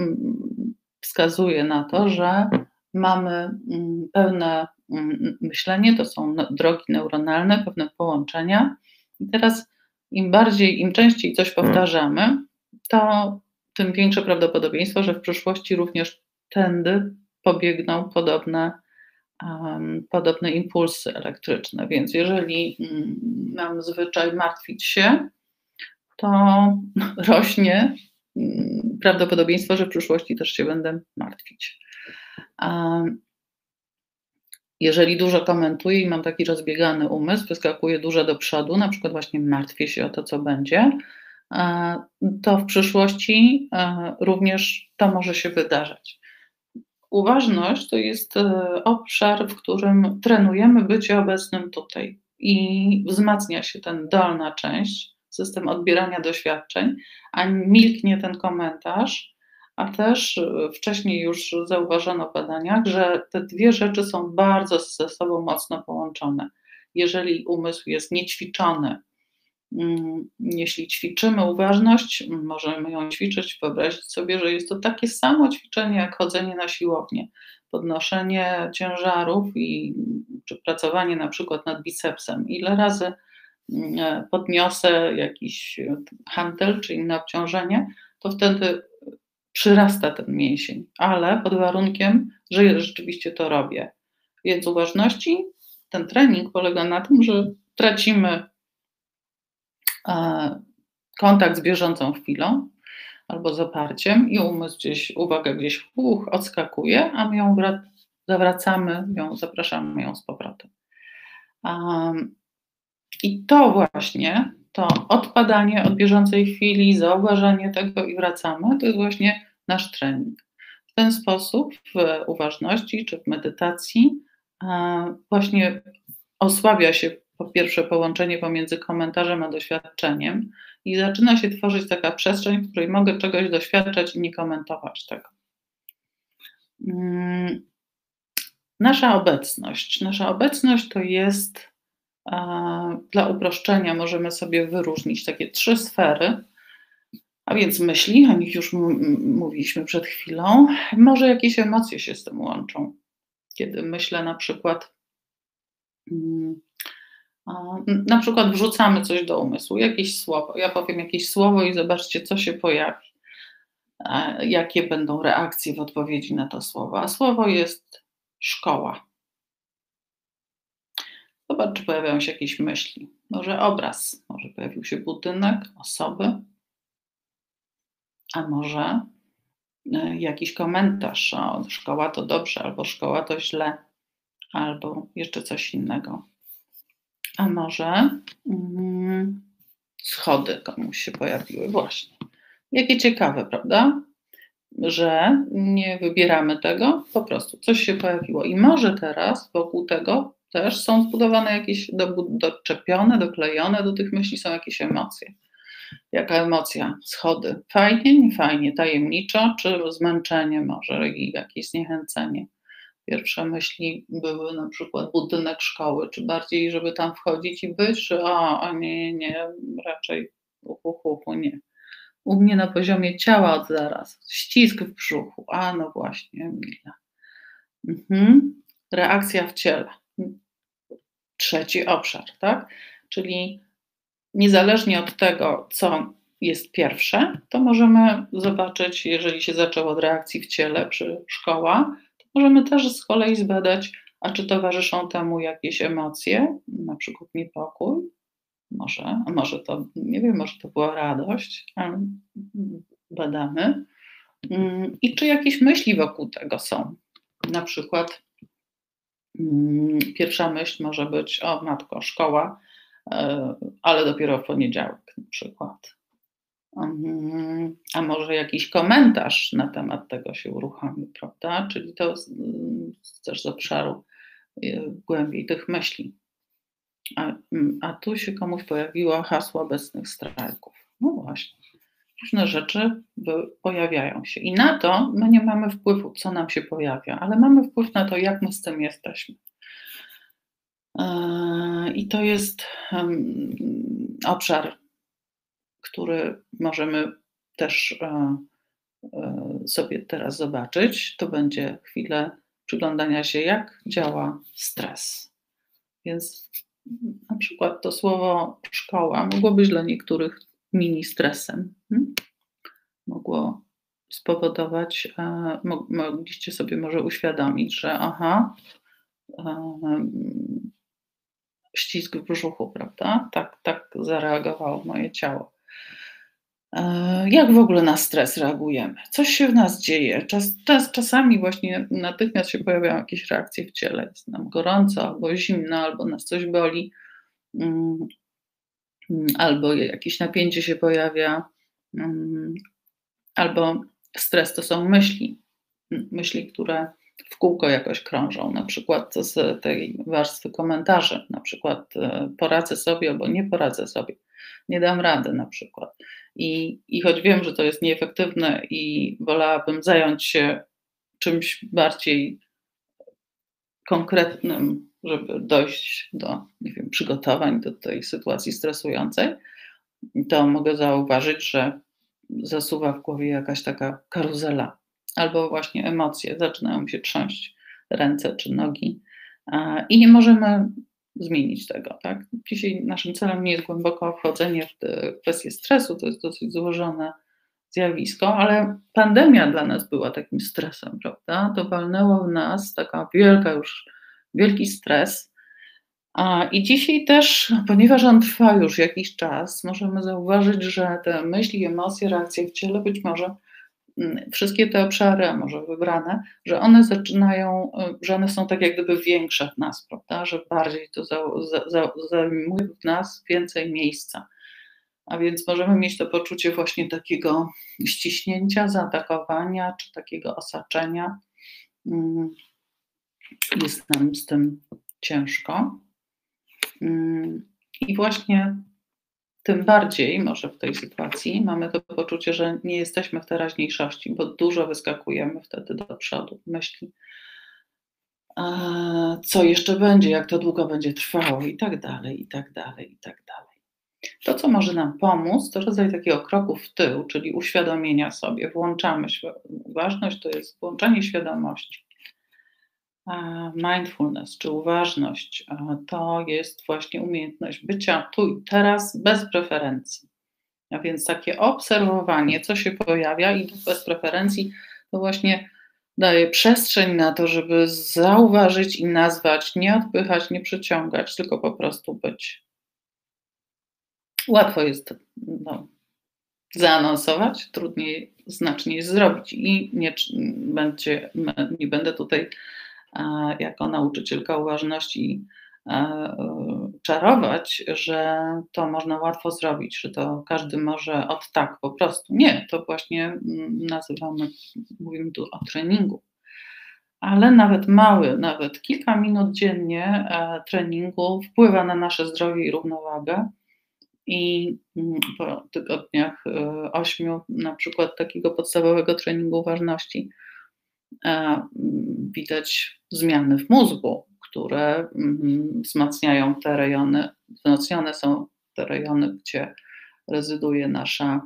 wskazuje na to, że mamy pewne myślenie, to są drogi neuronalne, pewne połączenia. I teraz im bardziej, im częściej coś powtarzamy, to tym większe prawdopodobieństwo, że w przyszłości również tędy pobiegną podobne, um, podobne impulsy elektryczne. Więc jeżeli um, mam zwyczaj martwić się, to rośnie um, prawdopodobieństwo, że w przyszłości też się będę martwić. Um, jeżeli dużo komentuję i mam taki rozbiegany umysł, wyskakuje dużo do przodu, na przykład właśnie martwię się o to, co będzie, to w przyszłości również to może się wydarzać. Uważność to jest obszar, w którym trenujemy bycie obecnym tutaj i wzmacnia się ten dolna część, system odbierania doświadczeń, a milknie ten komentarz, a też wcześniej już zauważono w badaniach, że te dwie rzeczy są bardzo ze sobą mocno połączone. Jeżeli umysł jest niećwiczony, jeśli ćwiczymy uważność, możemy ją ćwiczyć, wyobrazić sobie, że jest to takie samo ćwiczenie jak chodzenie na siłownię, podnoszenie ciężarów i, czy pracowanie na przykład nad bicepsem. Ile razy podniosę jakiś hantel czy inne obciążenie, to wtedy przyrasta ten mięsień, ale pod warunkiem, że rzeczywiście to robię. Więc uważności, ten trening polega na tym, że tracimy kontakt z bieżącą chwilą albo z oparciem i umysł gdzieś, uwaga gdzieś uch, odskakuje, a my ją zawracamy, ją zapraszamy ją z powrotem. Um, I to właśnie, to odpadanie od bieżącej chwili, zauważanie tego i wracamy, to jest właśnie nasz trening. W ten sposób w uważności czy w medytacji um, właśnie osłabia się po pierwsze połączenie pomiędzy komentarzem a doświadczeniem i zaczyna się tworzyć taka przestrzeń, w której mogę czegoś doświadczać i nie komentować tego. Nasza obecność. Nasza obecność to jest, dla uproszczenia możemy sobie wyróżnić takie trzy sfery, a więc myśli, o nich już m- mówiliśmy przed chwilą, może jakieś emocje się z tym łączą. Kiedy myślę na przykład, na przykład wrzucamy coś do umysłu, jakieś słowo, ja powiem jakieś słowo i zobaczcie, co się pojawi, jakie będą reakcje w odpowiedzi na to słowo. A słowo jest szkoła. Zobacz, czy pojawiają się jakieś myśli. Może obraz, może pojawił się budynek, osoby, a może jakiś komentarz, o, szkoła to dobrze, albo szkoła to źle, albo jeszcze coś innego. A może mm, schody komuś się pojawiły, właśnie. Jakie ciekawe, prawda? Że nie wybieramy tego, po prostu coś się pojawiło. I może teraz wokół tego też są zbudowane jakieś, do, doczepione, doklejone do tych myśli są jakieś emocje. Jaka emocja? Schody. Fajnie, nie fajnie, tajemniczo, czy zmęczenie może i jakieś zniechęcenie. Pierwsze myśli były na przykład budynek szkoły, czy bardziej, żeby tam wchodzić i być, czy o, o nie, nie, raczej uhu, uhu, nie. U mnie na poziomie ciała od zaraz, ścisk w brzuchu, a no właśnie, Emilia. Mhm. Reakcja w ciele. trzeci obszar, tak? Czyli niezależnie od tego, co jest pierwsze, to możemy zobaczyć, jeżeli się zaczęło od reakcji w ciele przy szkoła, to możemy też z kolei zbadać, a czy towarzyszą temu jakieś emocje, na przykład niepokój, może, a może to, nie wiem, może to była radość, ale badamy. I czy jakieś myśli wokół tego są? Na przykład pierwsza myśl może być: o matko, szkoła, ale dopiero w poniedziałek na przykład. A może jakiś komentarz na temat tego się uruchomił, prawda? Czyli to też z obszaru głębiej tych myśli. A, a tu się komuś pojawiło hasło obecnych strajków. No właśnie. Różne rzeczy pojawiają się i na to my nie mamy wpływu, co nam się pojawia, ale mamy wpływ na to, jak my z tym jesteśmy. I to jest obszar, który możemy też sobie teraz zobaczyć. To będzie chwilę przyglądania się, jak działa stres. Więc na przykład to słowo szkoła mogło być dla niektórych mini stresem. Mogło spowodować, mogliście sobie może uświadomić, że aha, ścisk w brzuchu, prawda? Tak, tak zareagowało moje ciało. Jak w ogóle na stres reagujemy? Coś się w nas dzieje. Czas, czas, czasami właśnie natychmiast się pojawiają jakieś reakcje w ciele. Jest nam gorąco, albo zimno, albo nas coś boli, albo jakieś napięcie się pojawia, albo stres to są myśli. Myśli, które w kółko jakoś krążą, na przykład z tej warstwy komentarzy, na przykład poradzę sobie albo nie poradzę sobie, nie dam rady na przykład. I, i choć wiem, że to jest nieefektywne i wolałabym zająć się czymś bardziej konkretnym, żeby dojść do, nie wiem, przygotowań do tej sytuacji stresującej, to mogę zauważyć, że zasuwa w głowie jakaś taka karuzela. Albo właśnie emocje, zaczynają mi się trząść ręce czy nogi i nie możemy zmienić tego. Tak? Dzisiaj naszym celem nie jest głęboko wchodzenie w te kwestie stresu, to jest dosyć złożone zjawisko, ale pandemia dla nas była takim stresem, prawda? To walnęło w nas taka wielka już, wielki stres. I dzisiaj też, ponieważ on trwa już jakiś czas, możemy zauważyć, że te myśli, emocje, reakcje w ciele, być może wszystkie te obszary, a może wybrane, że one zaczynają, że one są tak jak gdyby większe w nas, prawda, że bardziej to za, za, za, zajmuje w nas więcej miejsca. A więc możemy mieć to poczucie właśnie takiego ściśnięcia, zaatakowania, czy takiego osaczenia. Jest nam z tym ciężko. I właśnie tym bardziej może w tej sytuacji mamy to poczucie, że nie jesteśmy w teraźniejszości, bo dużo wyskakujemy wtedy do przodu myśli. Co jeszcze będzie, jak to długo będzie trwało i tak dalej, i tak dalej, i tak dalej. To, co może nam pomóc, to rodzaj takiego kroku w tył, czyli uświadomienia sobie. Włączamy uważność, to jest włączanie świadomości. Mindfulness, czy uważność, to jest właśnie umiejętność bycia tu i teraz bez preferencji. A więc takie obserwowanie, co się pojawia i bez preferencji, to właśnie daje przestrzeń na to, żeby zauważyć i nazwać, nie odpychać, nie przyciągać, tylko po prostu być. Łatwo jest no, zaanonsować, trudniej znacznie jest zrobić i nie, będzie, nie będę tutaj jako nauczycielka uważności czarować, że to można łatwo zrobić, że to każdy może od tak po prostu. Nie, to właśnie nazywamy, mówimy tu o treningu. Ale nawet mały, nawet kilka minut dziennie treningu wpływa na nasze zdrowie i równowagę. I po tygodniach ośmiu na przykład takiego podstawowego treningu uważności widać zmiany w mózgu, które wzmacniają te rejony, wzmocnione są te rejony, gdzie rezyduje nasza,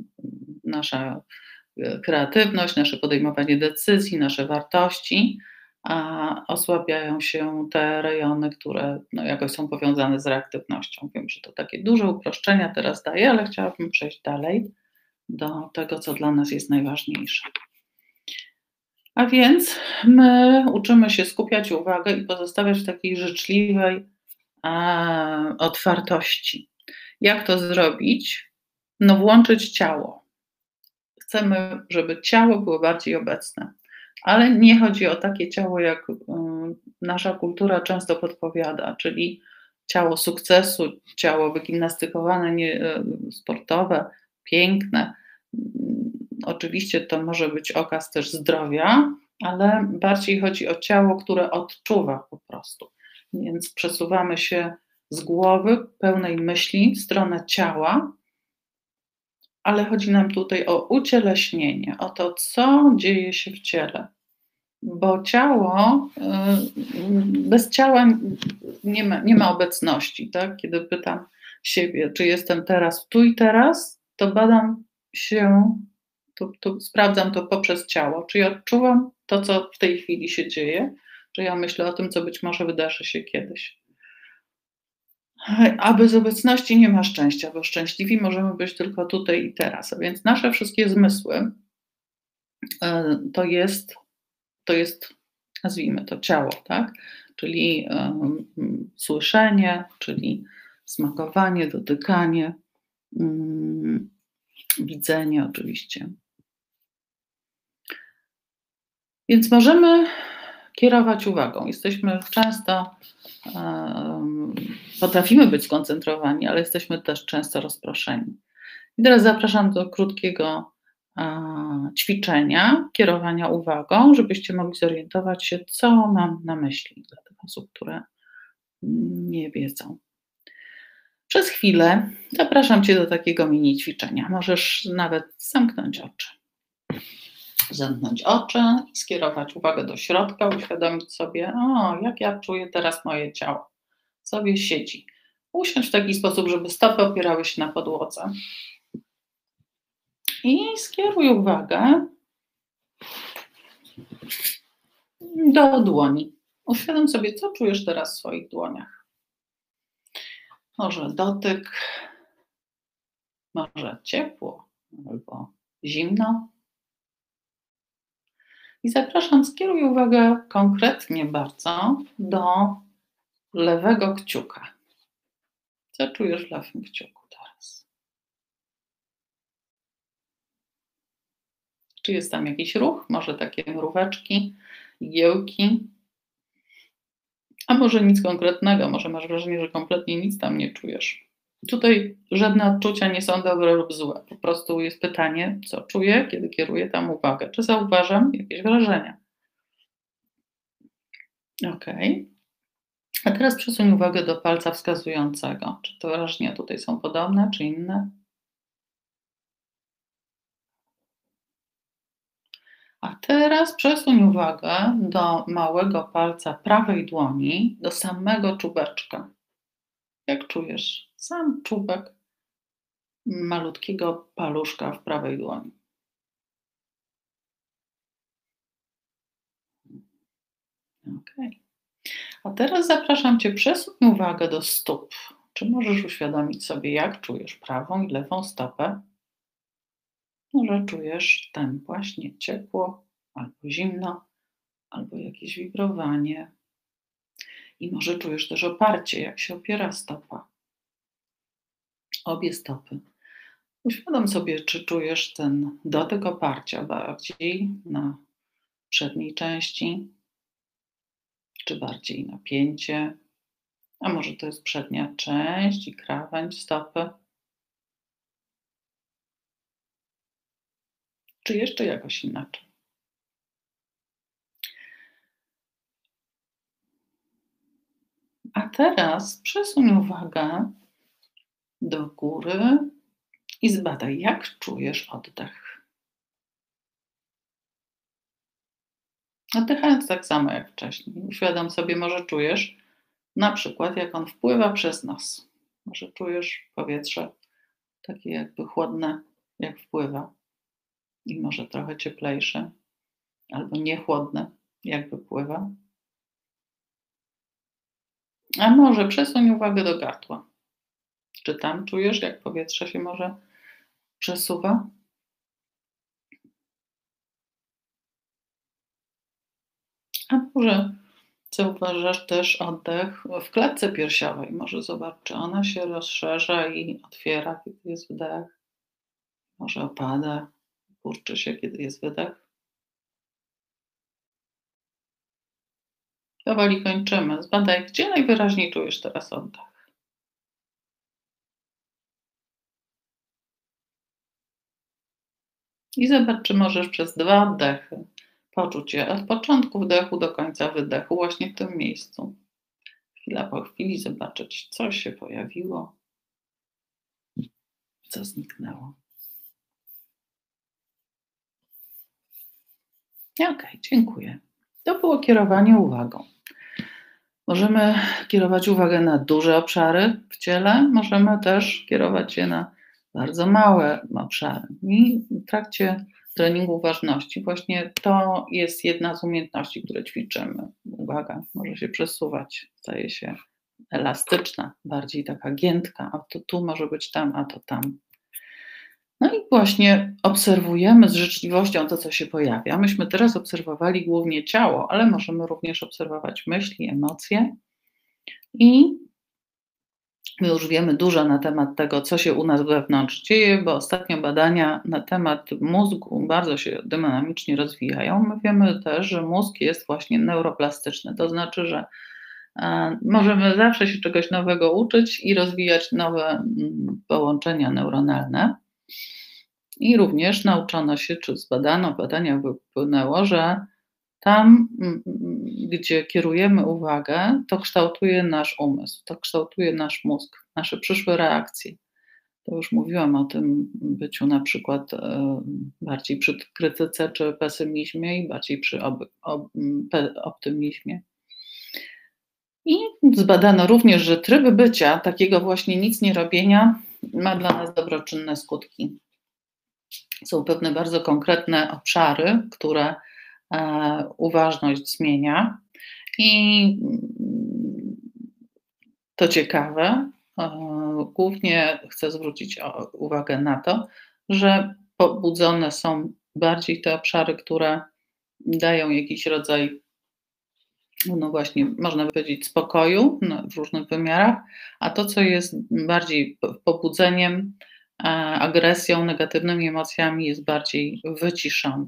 nasza kreatywność, nasze podejmowanie decyzji, nasze wartości. a osłabiają się te rejony, które no, jakoś są powiązane z reaktywnością. Wiem, że to takie duże uproszczenia teraz daję, ale chciałabym przejść dalej do tego, co dla nas jest najważniejsze. A więc my uczymy się skupiać uwagę i pozostawiać w takiej życzliwej e, otwartości. Jak to zrobić? No włączyć ciało. Chcemy, żeby ciało było bardziej obecne. Ale nie chodzi o takie ciało, jak y, nasza kultura często podpowiada, czyli ciało sukcesu, ciało wygimnastykowane, nie, y, sportowe, piękne. Mm, Oczywiście to może być okaz też zdrowia, ale bardziej chodzi o ciało, które odczuwa po prostu. Więc przesuwamy się z głowy pełnej myśli w stronę ciała, ale chodzi nam tutaj o ucieleśnienie, o to, co dzieje się w ciele. Bo ciało, y, bez ciała nie ma, nie ma obecności. Tak? Kiedy pytam siebie, czy jestem teraz tu i teraz, to badam się, to, to sprawdzam to poprzez ciało. Czy ja odczuwam to, co w tej chwili się dzieje, czy ja myślę o tym, co być może wydarzy się kiedyś. A bez obecności nie ma szczęścia, bo szczęśliwi możemy być tylko tutaj i teraz. A więc nasze wszystkie zmysły y, to jest to jest, nazwijmy to, ciało, tak? Czyli um, słyszenie, czyli smakowanie, dotykanie, um, widzenie oczywiście. Więc możemy kierować uwagą. Jesteśmy często, um, potrafimy być skoncentrowani, ale jesteśmy też często rozproszeni. I teraz zapraszam do krótkiego ćwiczenia kierowania uwagą, żebyście mogli zorientować się, co mam na myśli dla tych osób, które nie wiedzą. Przez chwilę zapraszam Cię do takiego mini ćwiczenia. Możesz nawet zamknąć oczy. Zamknąć oczy i skierować uwagę do środka, uświadomić sobie, o, jak ja czuję teraz moje ciało. Sobie siedzi. Usiądź w taki sposób, żeby stopy opierały się na podłodze. I skieruj uwagę do dłoni. Uświadom sobie, co czujesz teraz w swoich dłoniach. Może dotyk, może ciepło albo zimno. I zapraszam, skieruj uwagę konkretnie bardzo do lewego kciuka. Co czujesz w lewym kciuku teraz? Czy jest tam jakiś ruch? Może takie mróweczki, igiełki? A może nic konkretnego, może masz wrażenie, że kompletnie nic tam nie czujesz. Tutaj żadne odczucia nie są dobre lub złe. Po prostu jest pytanie, co czuję, kiedy kieruję tam uwagę. Czy zauważam jakieś wrażenia? Ok. A teraz przesuń uwagę do palca wskazującego. Czy te wrażenia tutaj są podobne, czy inne? A teraz przesuń uwagę do małego palca prawej dłoni, do samego czubeczka. Jak czujesz? Sam czubek malutkiego paluszka w prawej dłoni. Ok. A teraz zapraszam Cię, przesuń uwagę do stóp. Czy możesz uświadomić sobie, jak czujesz prawą i lewą stopę? Może czujesz ten właśnie ciepło, albo zimno, albo jakieś wibrowanie. I może czujesz też oparcie, jak się opiera stopa. Obie stopy. Uświadom sobie, czy czujesz ten dotyk oparcia bardziej na przedniej części, czy bardziej napięcie, a może to jest przednia część i krawędź stopy. Czy jeszcze jakoś inaczej? A teraz przesuń uwagę do góry i zbadaj, jak czujesz oddech. Oddychając tak samo jak wcześniej. Uświadom sobie, może czujesz na przykład, jak on wpływa przez nos. Może czujesz powietrze takie jakby chłodne, jak wpływa. I może trochę cieplejsze albo niechłodne. Jak wypływa? A może przesuń uwagę do gardła. Czy tam czujesz, jak powietrze się może przesuwa? A może zauważasz też oddech w klatce piersiowej. Może zobacz, czy ona się rozszerza i otwiera, kiedy jest wdech. Może opada, kurczy się, kiedy jest wydech. Powoli kończymy. Zbadaj, gdzie najwyraźniej czujesz teraz oddech. I zobacz, czy możesz przez dwa oddechy poczuć je od początku wdechu do końca wydechu, właśnie w tym miejscu. Chwila po chwili zobaczyć, co się pojawiło, co zniknęło. Ok, dziękuję. To było kierowanie uwagą. Możemy kierować uwagę na duże obszary w ciele, możemy też kierować je na bardzo małe obszary. I w trakcie treningu uważności właśnie to jest jedna z umiejętności, które ćwiczymy. Uwaga może się przesuwać, staje się elastyczna, bardziej taka giętka, a to tu może być tam, a to tam. No i właśnie obserwujemy z życzliwością to, co się pojawia. Myśmy teraz obserwowali głównie ciało, ale możemy również obserwować myśli, emocje. I my już wiemy dużo na temat tego, co się u nas wewnątrz dzieje, bo ostatnio badania na temat mózgu bardzo się dynamicznie rozwijają. My wiemy też, że mózg jest właśnie neuroplastyczny, to znaczy, że możemy zawsze się czegoś nowego uczyć i rozwijać nowe połączenia neuronalne. I również nauczono się, czy zbadano, w badaniach wypłynęło, że tam, gdzie kierujemy uwagę, to kształtuje nasz umysł, to kształtuje nasz mózg, nasze przyszłe reakcje. To już mówiłam o tym byciu na przykład bardziej przy krytyce czy pesymizmie i bardziej przy ob, ob, optymizmie. I zbadano również, że tryb bycia, takiego właśnie nic nie robienia, ma dla nas dobroczynne skutki. Są pewne bardzo konkretne obszary, które e, uważność zmienia i to ciekawe, e, głównie chcę zwrócić o, uwagę na to, że pobudzone są bardziej te obszary, które dają jakiś rodzaj, no właśnie, można by powiedzieć, spokoju no, w różnych wymiarach, a to, co jest bardziej pobudzeniem, agresją, negatywnymi emocjami, jest bardziej wyciszone.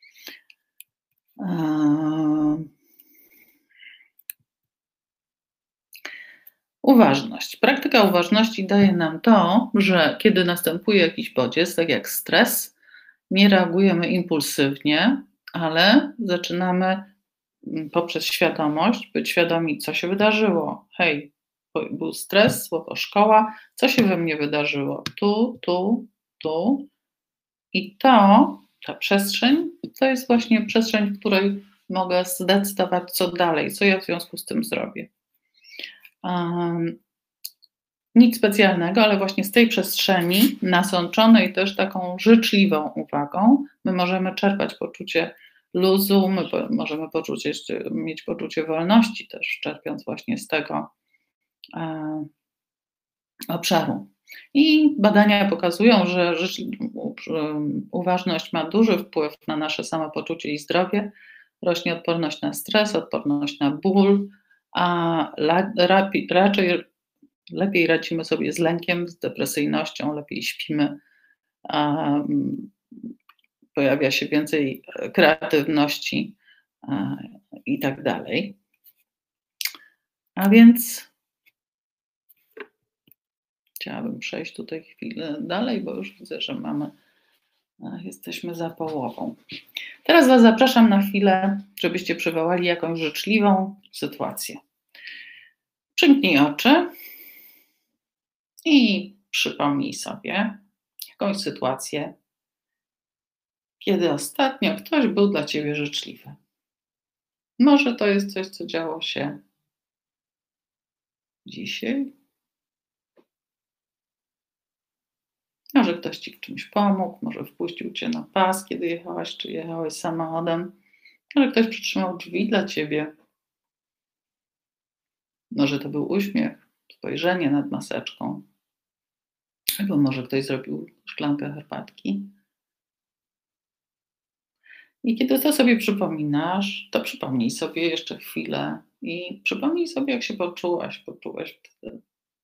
Uważność. Praktyka uważności daje nam to, że kiedy następuje jakiś bodziec, tak jak stres, nie reagujemy impulsywnie, ale zaczynamy poprzez świadomość być świadomi, co się wydarzyło. Hej, był stres, słowo szkoła, co się we mnie wydarzyło? Tu, tu, tu. I to, ta przestrzeń, to jest właśnie przestrzeń, w której mogę zdecydować, co dalej, co ja w związku z tym zrobię. Um, nic specjalnego, ale właśnie z tej przestrzeni, nasączonej też taką życzliwą uwagą, my możemy czerpać poczucie luzu, my po, możemy poczucie, mieć poczucie wolności też, czerpiąc właśnie z tego e, obszaru. I badania pokazują, że uważność ma duży wpływ na nasze samopoczucie i zdrowie. Rośnie odporność na stres, odporność na ból, a raczej lepiej radzimy sobie z lękiem, z depresyjnością, lepiej śpimy, pojawia się więcej kreatywności i tak dalej. A więc chciałabym przejść tutaj chwilę dalej, bo już widzę, że mamy, jesteśmy za połową. Teraz Was zapraszam na chwilę, żebyście przywołali jakąś życzliwą sytuację. Przymknij oczy i przypomnij sobie jakąś sytuację, kiedy ostatnio ktoś był dla Ciebie życzliwy. Może to jest coś, co działo się dzisiaj. Może ktoś Ci w czymś pomógł, może wpuścił Cię na pas, kiedy jechałaś, czy jechałeś samochodem. Może ktoś przytrzymał drzwi dla ciebie. Może to był uśmiech, spojrzenie nad maseczką. Albo może ktoś zrobił szklankę herbatki. I kiedy to sobie przypominasz, to przypomnij sobie jeszcze chwilę i przypomnij sobie, jak się poczułaś, poczułeś wtedy.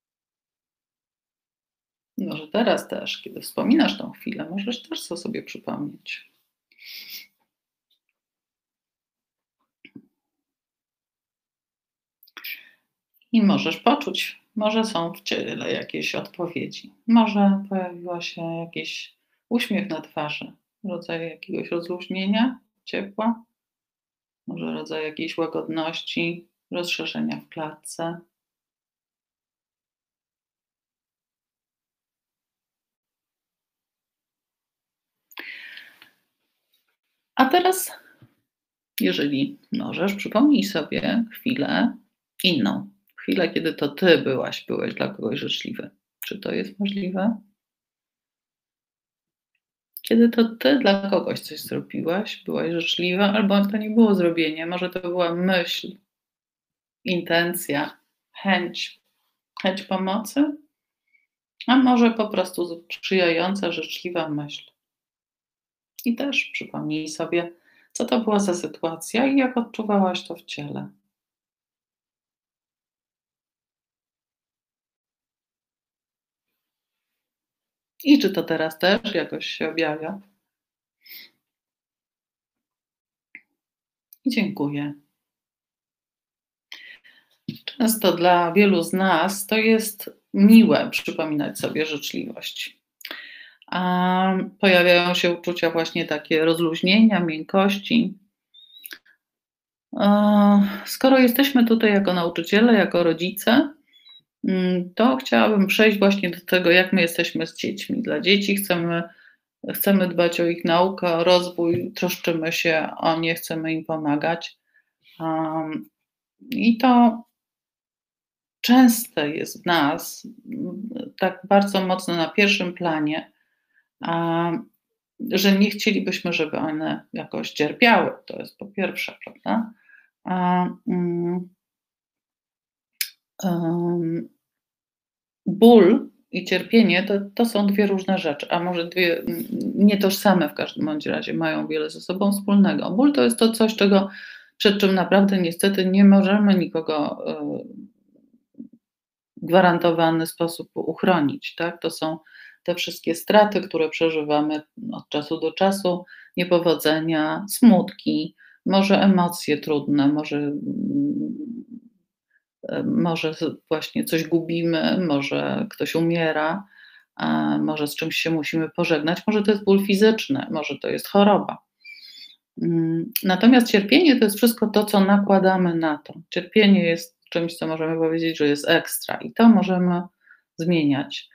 Może teraz też, kiedy wspominasz tą chwilę, możesz też to sobie przypomnieć. I możesz poczuć, może są w ciele jakieś odpowiedzi. Może pojawiła się jakiś uśmiech na twarzy, rodzaj jakiegoś rozluźnienia, ciepła, może rodzaj jakiejś łagodności, rozszerzenia w klatce. A teraz, jeżeli możesz, przypomnij sobie chwilę inną. Chwilę, kiedy to ty byłaś, byłeś dla kogoś życzliwy. Czy to jest możliwe? Kiedy to ty dla kogoś coś zrobiłaś, byłaś życzliwa, albo to nie było zrobienie, może to była myśl, intencja, chęć, chęć pomocy, a może po prostu sprzyjająca, życzliwa myśl. I też przypomnij sobie, co to była za sytuacja i jak odczuwałaś to w ciele. I czy to teraz też jakoś się objawia? I dziękuję. Często dla wielu z nas to jest miłe przypominać sobie życzliwość. A pojawiają się uczucia właśnie takie rozluźnienia, miękkości. Skoro jesteśmy tutaj jako nauczyciele, jako rodzice, to chciałabym przejść właśnie do tego, jak my jesteśmy z dziećmi. Dla dzieci chcemy, chcemy dbać o ich naukę, o rozwój, troszczymy się o nie, chcemy im pomagać. I to częste jest w nas, tak bardzo mocno na pierwszym planie, że nie chcielibyśmy, żeby one jakoś cierpiały. To jest po pierwsze, prawda? A, um, um, ból i cierpienie to, to są dwie różne rzeczy, a może dwie nietożsame w każdym bądź razie, mają wiele ze sobą wspólnego. Ból to jest to coś, czego, przed czym naprawdę niestety nie możemy nikogo w gwarantowany sposób uchronić. Tak? To są te wszystkie straty, które przeżywamy od czasu do czasu, niepowodzenia, smutki, może emocje trudne, może, może właśnie coś gubimy, może ktoś umiera, może z czymś się musimy pożegnać, może to jest ból fizyczny, może to jest choroba. Natomiast cierpienie to jest wszystko to, co nakładamy na to. Cierpienie jest czymś, co możemy powiedzieć, że jest ekstra i to możemy zmieniać.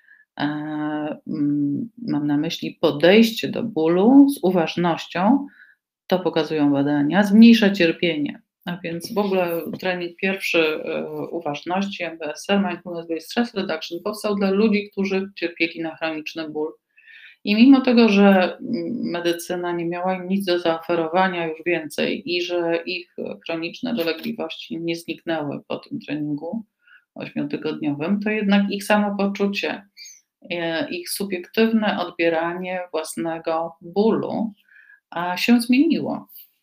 Mam na myśli podejście do bólu z uważnością, to pokazują badania, zmniejsza cierpienie. A więc w ogóle trening pierwszy uważności, M B S R, Mindfulness Based Stress Reduction, powstał dla ludzi, którzy cierpieli na chroniczny ból. I mimo tego, że medycyna nie miała im nic do zaoferowania już więcej i że ich chroniczne dolegliwości nie zniknęły po tym treningu ośmiotygodniowym, to jednak ich samopoczucie, ich subiektywne odbieranie własnego bólu się zmieniło.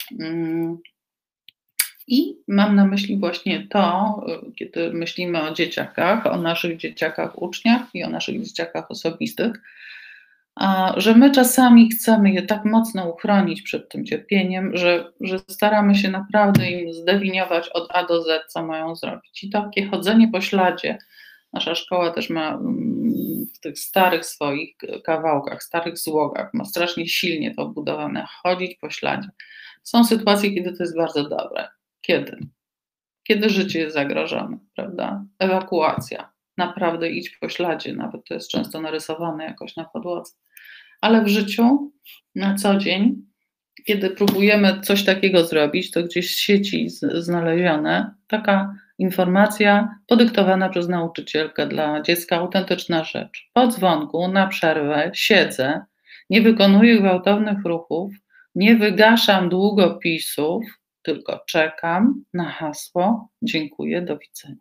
I mam na myśli właśnie to, kiedy myślimy o dzieciakach, o naszych dzieciakach uczniach i o naszych dzieciakach osobistych, że my czasami chcemy je tak mocno uchronić przed tym cierpieniem, że, że staramy się naprawdę im zdefiniować od A do Z, co mają zrobić. I takie chodzenie po śladzie, nasza szkoła też ma w tych starych swoich kawałkach, starych złogach, ma strasznie silnie to budowane, chodzić po śladzie. Są sytuacje, kiedy to jest bardzo dobre. Kiedy? Kiedy życie jest zagrożone, prawda? Ewakuacja. Naprawdę idź po śladzie, nawet to jest często narysowane jakoś na podłodze. Ale w życiu na co dzień, kiedy próbujemy coś takiego zrobić, to gdzieś w sieci znalezione, taka informacja podyktowana przez nauczycielkę dla dziecka, autentyczna rzecz. Po dzwonku, na przerwę, siedzę, nie wykonuję gwałtownych ruchów, Nie wygaszam długopisów, tylko czekam na hasło dziękuję, do widzenia.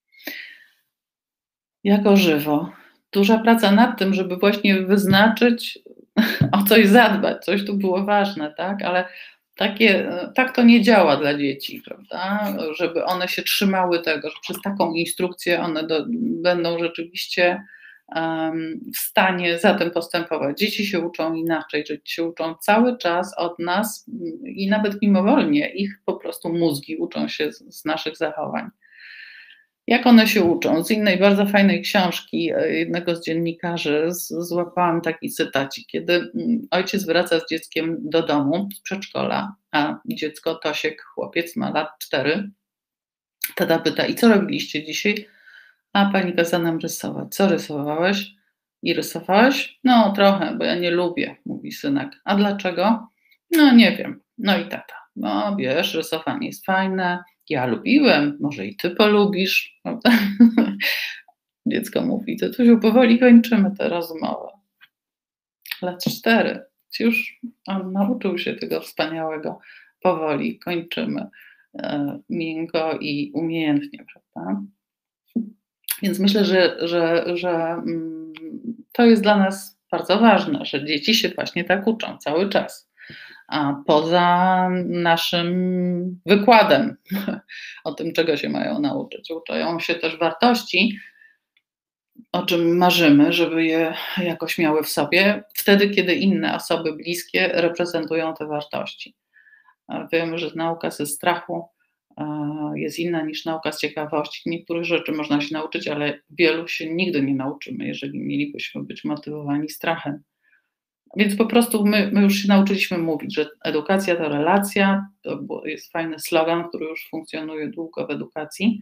Jako żywo. Duża praca nad tym, żeby właśnie wyznaczyć, o coś zadbać, coś tu było ważne, tak? Ale takie, tak to nie działa dla dzieci, prawda? Żeby one się trzymały tego, że przez taką instrukcję one do, będą rzeczywiście um, w stanie za tym postępować. Dzieci się uczą inaczej, dzieci się uczą cały czas od nas i nawet mimowolnie ich po prostu mózgi uczą się z, z naszych zachowań. Jak one się uczą? Z innej bardzo fajnej książki jednego z dziennikarzy złapałam taki cytacik, kiedy ojciec wraca z dzieckiem do domu z przedszkola, a dziecko, Tosiek, chłopiec, ma lat cztery. Tata pyta, i co robiliście dzisiaj? A pani kaza nam rysować. Co rysowałeś? I rysowałeś? No trochę, bo ja nie lubię, mówi synek. A dlaczego? No nie wiem. No i tata. No wiesz, rysowanie jest fajne. Ja lubiłem, może i ty polubisz, prawda? Dziecko mówi, to tu już powoli kończymy tę rozmowę. Lat cztery. Już on nauczył się tego wspaniałego. Powoli kończymy. E, miękko i umiejętnie, prawda? Więc myślę, że, że, że mm, to jest dla nas bardzo ważne, że dzieci się właśnie tak uczą cały czas. A poza naszym wykładem o tym, czego się mają nauczyć. Uczą się też wartości, o czym marzymy, żeby je jakoś miały w sobie, wtedy, kiedy inne osoby bliskie reprezentują te wartości. Wiemy, że nauka ze strachu jest inna niż nauka z ciekawości. Niektórych rzeczy można się nauczyć, ale wielu się nigdy nie nauczymy, jeżeli mielibyśmy być motywowani strachem. Więc po prostu my, my już się nauczyliśmy mówić, że edukacja to relacja, to jest fajny slogan, który już funkcjonuje długo w edukacji.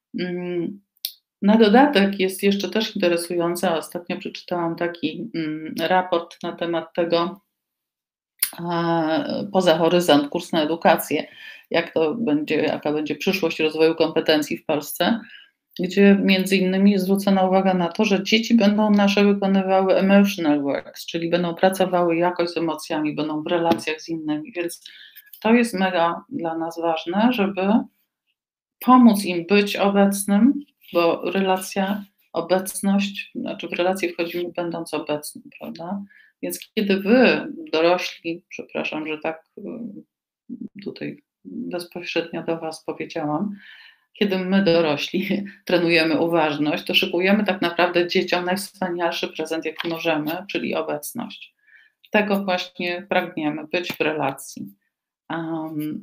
Na dodatek jest jeszcze też interesujące, ostatnio przeczytałam taki raport na temat tego, poza horyzont, kurs na edukację, jak to będzie, jaka będzie przyszłość rozwoju kompetencji w Polsce, gdzie między innymi zwrócono uwagę na to, że dzieci będą nasze wykonywały emotional works, czyli będą pracowały jakoś z emocjami, będą w relacjach z innymi, więc to jest mega dla nas ważne, żeby pomóc im być obecnym, bo relacja, obecność, znaczy w relację wchodzimy będąc obecnym, prawda? Więc kiedy wy, dorośli, przepraszam, że tak tutaj bezpośrednio do was powiedziałam, kiedy my dorośli trenujemy uważność, to szykujemy tak naprawdę dzieciom najwspanialszy prezent, jaki możemy, czyli obecność. Tego właśnie pragniemy, być w relacji. Um,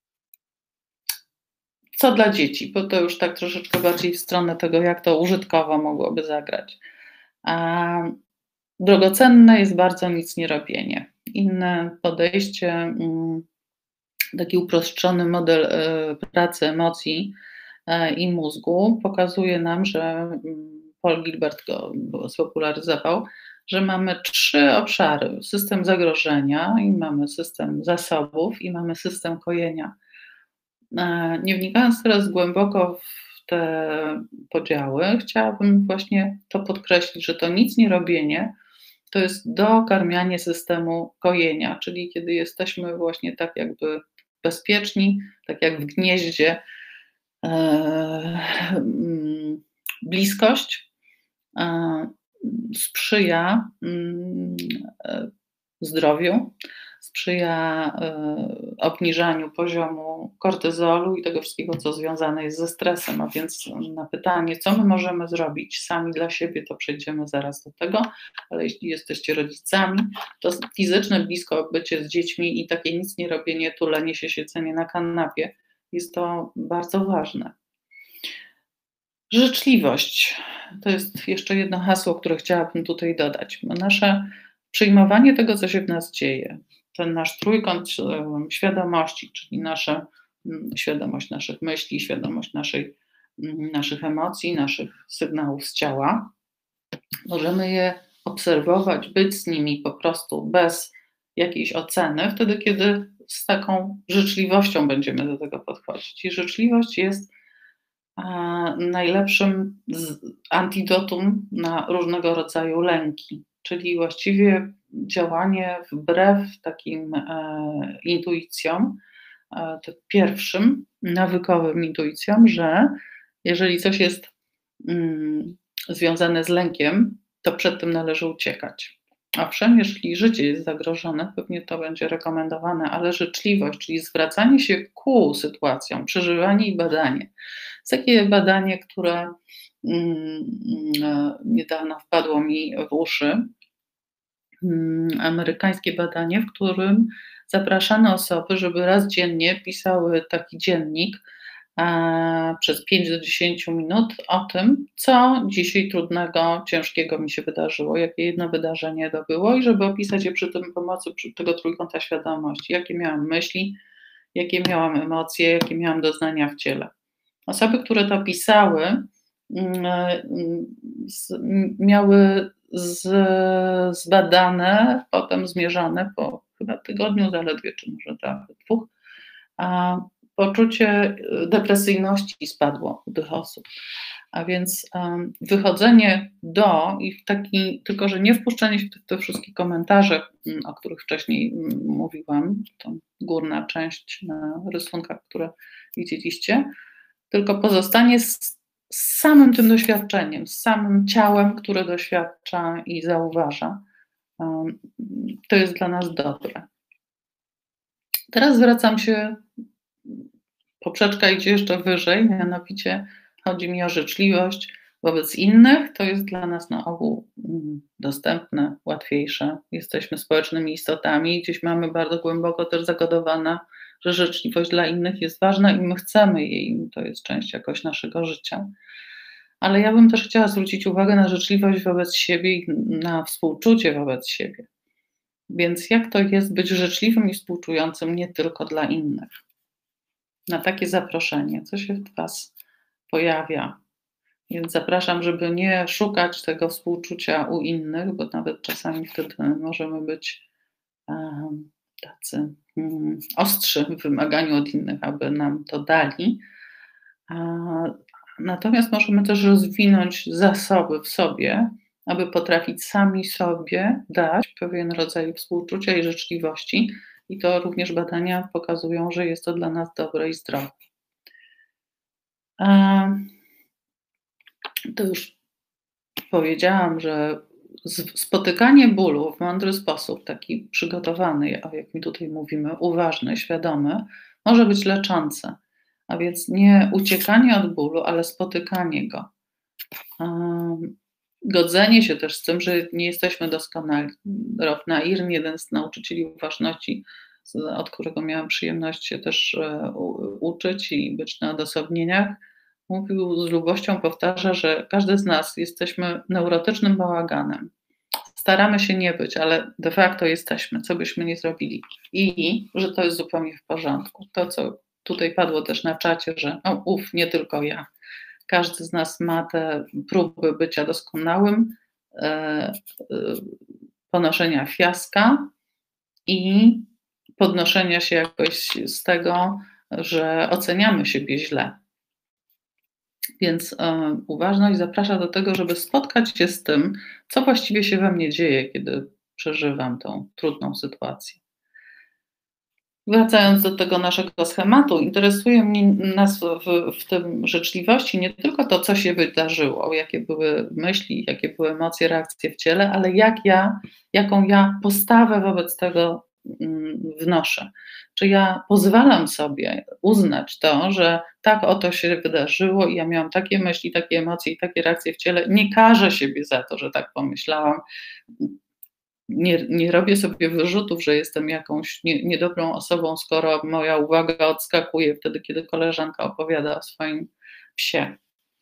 co dla dzieci? Bo to już tak troszeczkę bardziej w stronę tego, jak to użytkowo mogłoby zagrać. Um, drogocenne jest bardzo nic nie robienie. Inne podejście, um, taki uproszczony model y, pracy emocji i mózgu pokazuje nam, że Paul Gilbert go spopularyzował, że mamy trzy obszary. System zagrożenia, i mamy system zasobów, i mamy system kojenia. Nie wnikając teraz głęboko w te podziały, chciałabym właśnie to podkreślić, że to nic nie robienie to jest dokarmianie systemu kojenia, czyli kiedy jesteśmy właśnie tak jakby bezpieczni, tak jak w gnieździe. Bliskość sprzyja zdrowiu, sprzyja obniżaniu poziomu kortyzolu i tego wszystkiego, co związane jest ze stresem. A więc na pytanie, co my możemy zrobić sami dla siebie, to przejdziemy zaraz do tego, ale jeśli jesteście rodzicami, to fizyczne blisko bycie z dziećmi i takie nic nie robienie, tulenie się, siedzenie na kanapie, jest to bardzo ważne. Życzliwość to jest jeszcze jedno hasło, które chciałabym tutaj dodać. Nasze przyjmowanie tego, co się w nas dzieje, ten nasz trójkąt świadomości, czyli nasza świadomość naszych myśli, świadomość naszej, naszych emocji, naszych sygnałów z ciała, możemy je obserwować, być z nimi po prostu bez jakiejś oceny, wtedy kiedy z taką życzliwością będziemy do tego podchodzić. I życzliwość jest a, najlepszym z, antidotum na różnego rodzaju lęki, czyli właściwie działanie wbrew takim e, intuicjom, e, tym pierwszym nawykowym intuicjom, że jeżeli coś jest mm, związane z lękiem, to przed tym należy uciekać. Owszem, jeśli życie jest zagrożone, pewnie to będzie rekomendowane, ale życzliwość, czyli zwracanie się ku sytuacjom, przeżywanie i badanie. Jest takie badanie, które mm, niedawno wpadło mi w uszy. Mm, amerykańskie badanie, w którym zapraszano osoby, żeby raz dziennie pisały taki dziennik e, przez pięć do dziesięciu minut o tym, co dzisiaj trudnego, ciężkiego mi się wydarzyło, jakie jedno wydarzenie to było i żeby opisać je przy tym pomocą przy tego trójkąta świadomości, jakie miałam myśli, jakie miałam emocje, jakie miałam doznania w ciele. Osoby, które to pisały, mm, mm, z, miały z, zbadane, potem zmierzone po chyba tygodniu zaledwie, czy może nawet dwóch, a poczucie depresyjności spadło u tych osób. A więc um, wychodzenie do i w taki, tylko że nie wpuszczenie się w te, te wszystkie komentarze, o których wcześniej mówiłam, to górna część na rysunkach, które widzieliście, tylko pozostanie z, z samym tym doświadczeniem, z samym ciałem, które doświadcza i zauważa. Um, to jest dla nas dobre. Teraz zwracam się, poprzeczka idzie jeszcze wyżej, mianowicie chodzi mi o życzliwość wobec innych. To jest dla nas na ogół dostępne, łatwiejsze. Jesteśmy społecznymi istotami, gdzieś mamy bardzo głęboko też zakodowane, że życzliwość dla innych jest ważna i my chcemy jej, to jest część jakoś naszego życia. Ale ja bym też chciała zwrócić uwagę na życzliwość wobec siebie i na współczucie wobec siebie. Więc jak to jest być życzliwym i współczującym nie tylko dla innych? Na takie zaproszenie, co się w Was pojawia. Więc zapraszam, żeby nie szukać tego współczucia u innych, bo nawet czasami wtedy możemy być um, tacy um, ostrzy w wymaganiu od innych, aby nam to dali. A, natomiast możemy też rozwinąć zasoby w sobie, aby potrafić sami sobie dać pewien rodzaj współczucia i życzliwości. I to również badania pokazują, że jest to dla nas dobre i zdrowe. A, to już powiedziałam, że spotykanie bólu w mądry sposób, taki przygotowany, o jakim tutaj mówimy, uważny, świadomy, może być leczące. A więc nie uciekanie od bólu, ale spotykanie go. Um, godzenie się też z tym, że nie jesteśmy doskonali. Rolf Nairn, jeden z nauczycieli uważności, od którego miałam przyjemność się też u, uczyć i być na odosobnieniach, mówił z lubością, powtarza, że każdy z nas jesteśmy neurotycznym bałaganem. Staramy się nie być, ale de facto jesteśmy, co byśmy nie zrobili. I że to jest zupełnie w porządku. To, co tutaj padło też na czacie, że no, uf, nie tylko ja. Każdy z nas ma te próby bycia doskonałym, e, e, ponoszenia fiaska i podnoszenia się jakoś z tego, że oceniamy siebie źle. Więc e, uważność zaprasza do tego, żeby spotkać się z tym, co właściwie się we mnie dzieje, kiedy przeżywam tą trudną sytuację. Wracając do tego naszego schematu, interesuje mnie nas w, w tym życzliwości nie tylko to, co się wydarzyło, jakie były myśli, jakie były emocje, reakcje w ciele, ale jak ja, jaką ja postawę wobec tego wnoszę. Czy ja pozwalam sobie uznać to, że tak oto się wydarzyło i ja miałam takie myśli, takie emocje i takie reakcje w ciele, nie karzę siebie za to, że tak pomyślałam. Nie, nie robię sobie wyrzutów, że jestem jakąś nie, niedobrą osobą, skoro moja uwaga odskakuje wtedy, kiedy koleżanka opowiada o swoim psie.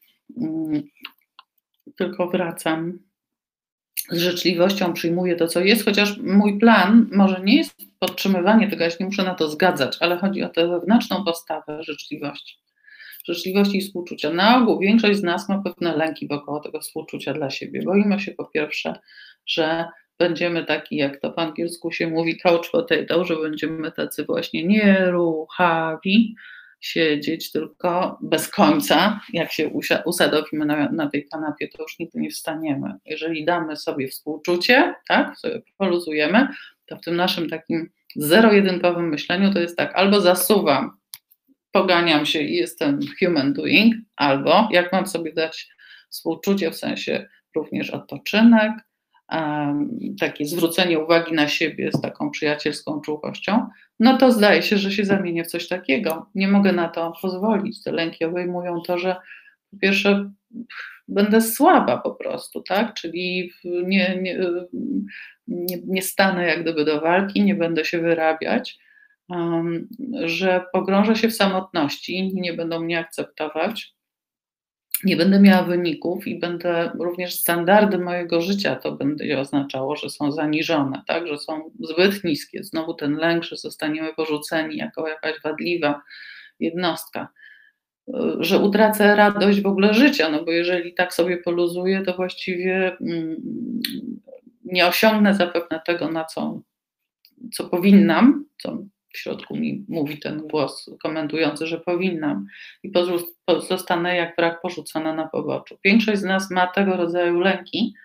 Tylko wracam z życzliwością, przyjmuję to, co jest, chociaż mój plan może nie jest podtrzymywanie tego, ja się nie muszę na to zgadzać, ale chodzi o tę wewnętrzną postawę życzliwości. Życzliwości i współczucia. Na ogół większość z nas ma pewne lęki wokoło tego współczucia dla siebie. Boimy się po pierwsze, że będziemy taki, jak to po angielsku się mówi, couch potato, że będziemy tacy właśnie nieruchawi, siedzieć tylko bez końca. Jak się usadowimy na, na tej kanapie, to już nigdy nie wstaniemy. Jeżeli damy sobie współczucie, tak, sobie poluzujemy, to w tym naszym takim zero-jedynkowym myśleniu to jest tak, albo zasuwam, poganiam się i jestem human doing, albo jak mam sobie dać współczucie, w sensie również odpoczynek, um, takie zwrócenie uwagi na siebie z taką przyjacielską czułością, no to zdaje się, że się zamienię w coś takiego. Nie mogę na to pozwolić. Te lęki obejmują to, że po pierwsze będę słaba po prostu, tak? Czyli nie, nie, nie, nie stanę jak gdyby do walki, nie będę się wyrabiać, um, że pogrążę się w samotności, inni nie będą mnie akceptować, nie będę miała wyników i będę również standardy mojego życia, to będzie oznaczało, że są zaniżone, tak? Że są zbyt niskie. Znowu ten lęk, że zostaniemy porzuceni jako jakaś wadliwa jednostka, że utracę radość w ogóle życia, no bo jeżeli tak sobie poluzuję, to właściwie mm, nie osiągnę zapewne tego, na co, co powinnam, co w środku mi mówi ten głos komentujący, że powinnam i zostanę jak wrak porzucona na poboczu. Większość z nas ma tego rodzaju lęki,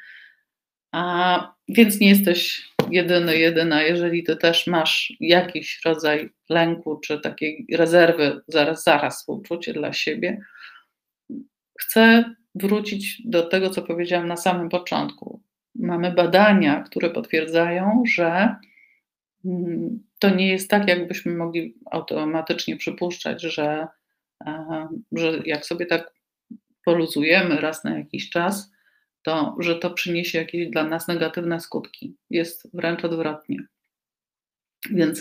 a więc nie jesteś jedyny, jedyna. Jeżeli ty też masz jakiś rodzaj lęku czy takiej rezerwy, zaraz, zaraz współczucie dla siebie, chcę wrócić do tego, co powiedziałam na samym początku. Mamy badania, które potwierdzają, że to nie jest tak, jakbyśmy mogli automatycznie przypuszczać, że, że jak sobie tak poluzujemy raz na jakiś czas, to że to przyniesie jakieś dla nas negatywne skutki. Jest wręcz odwrotnie. Więc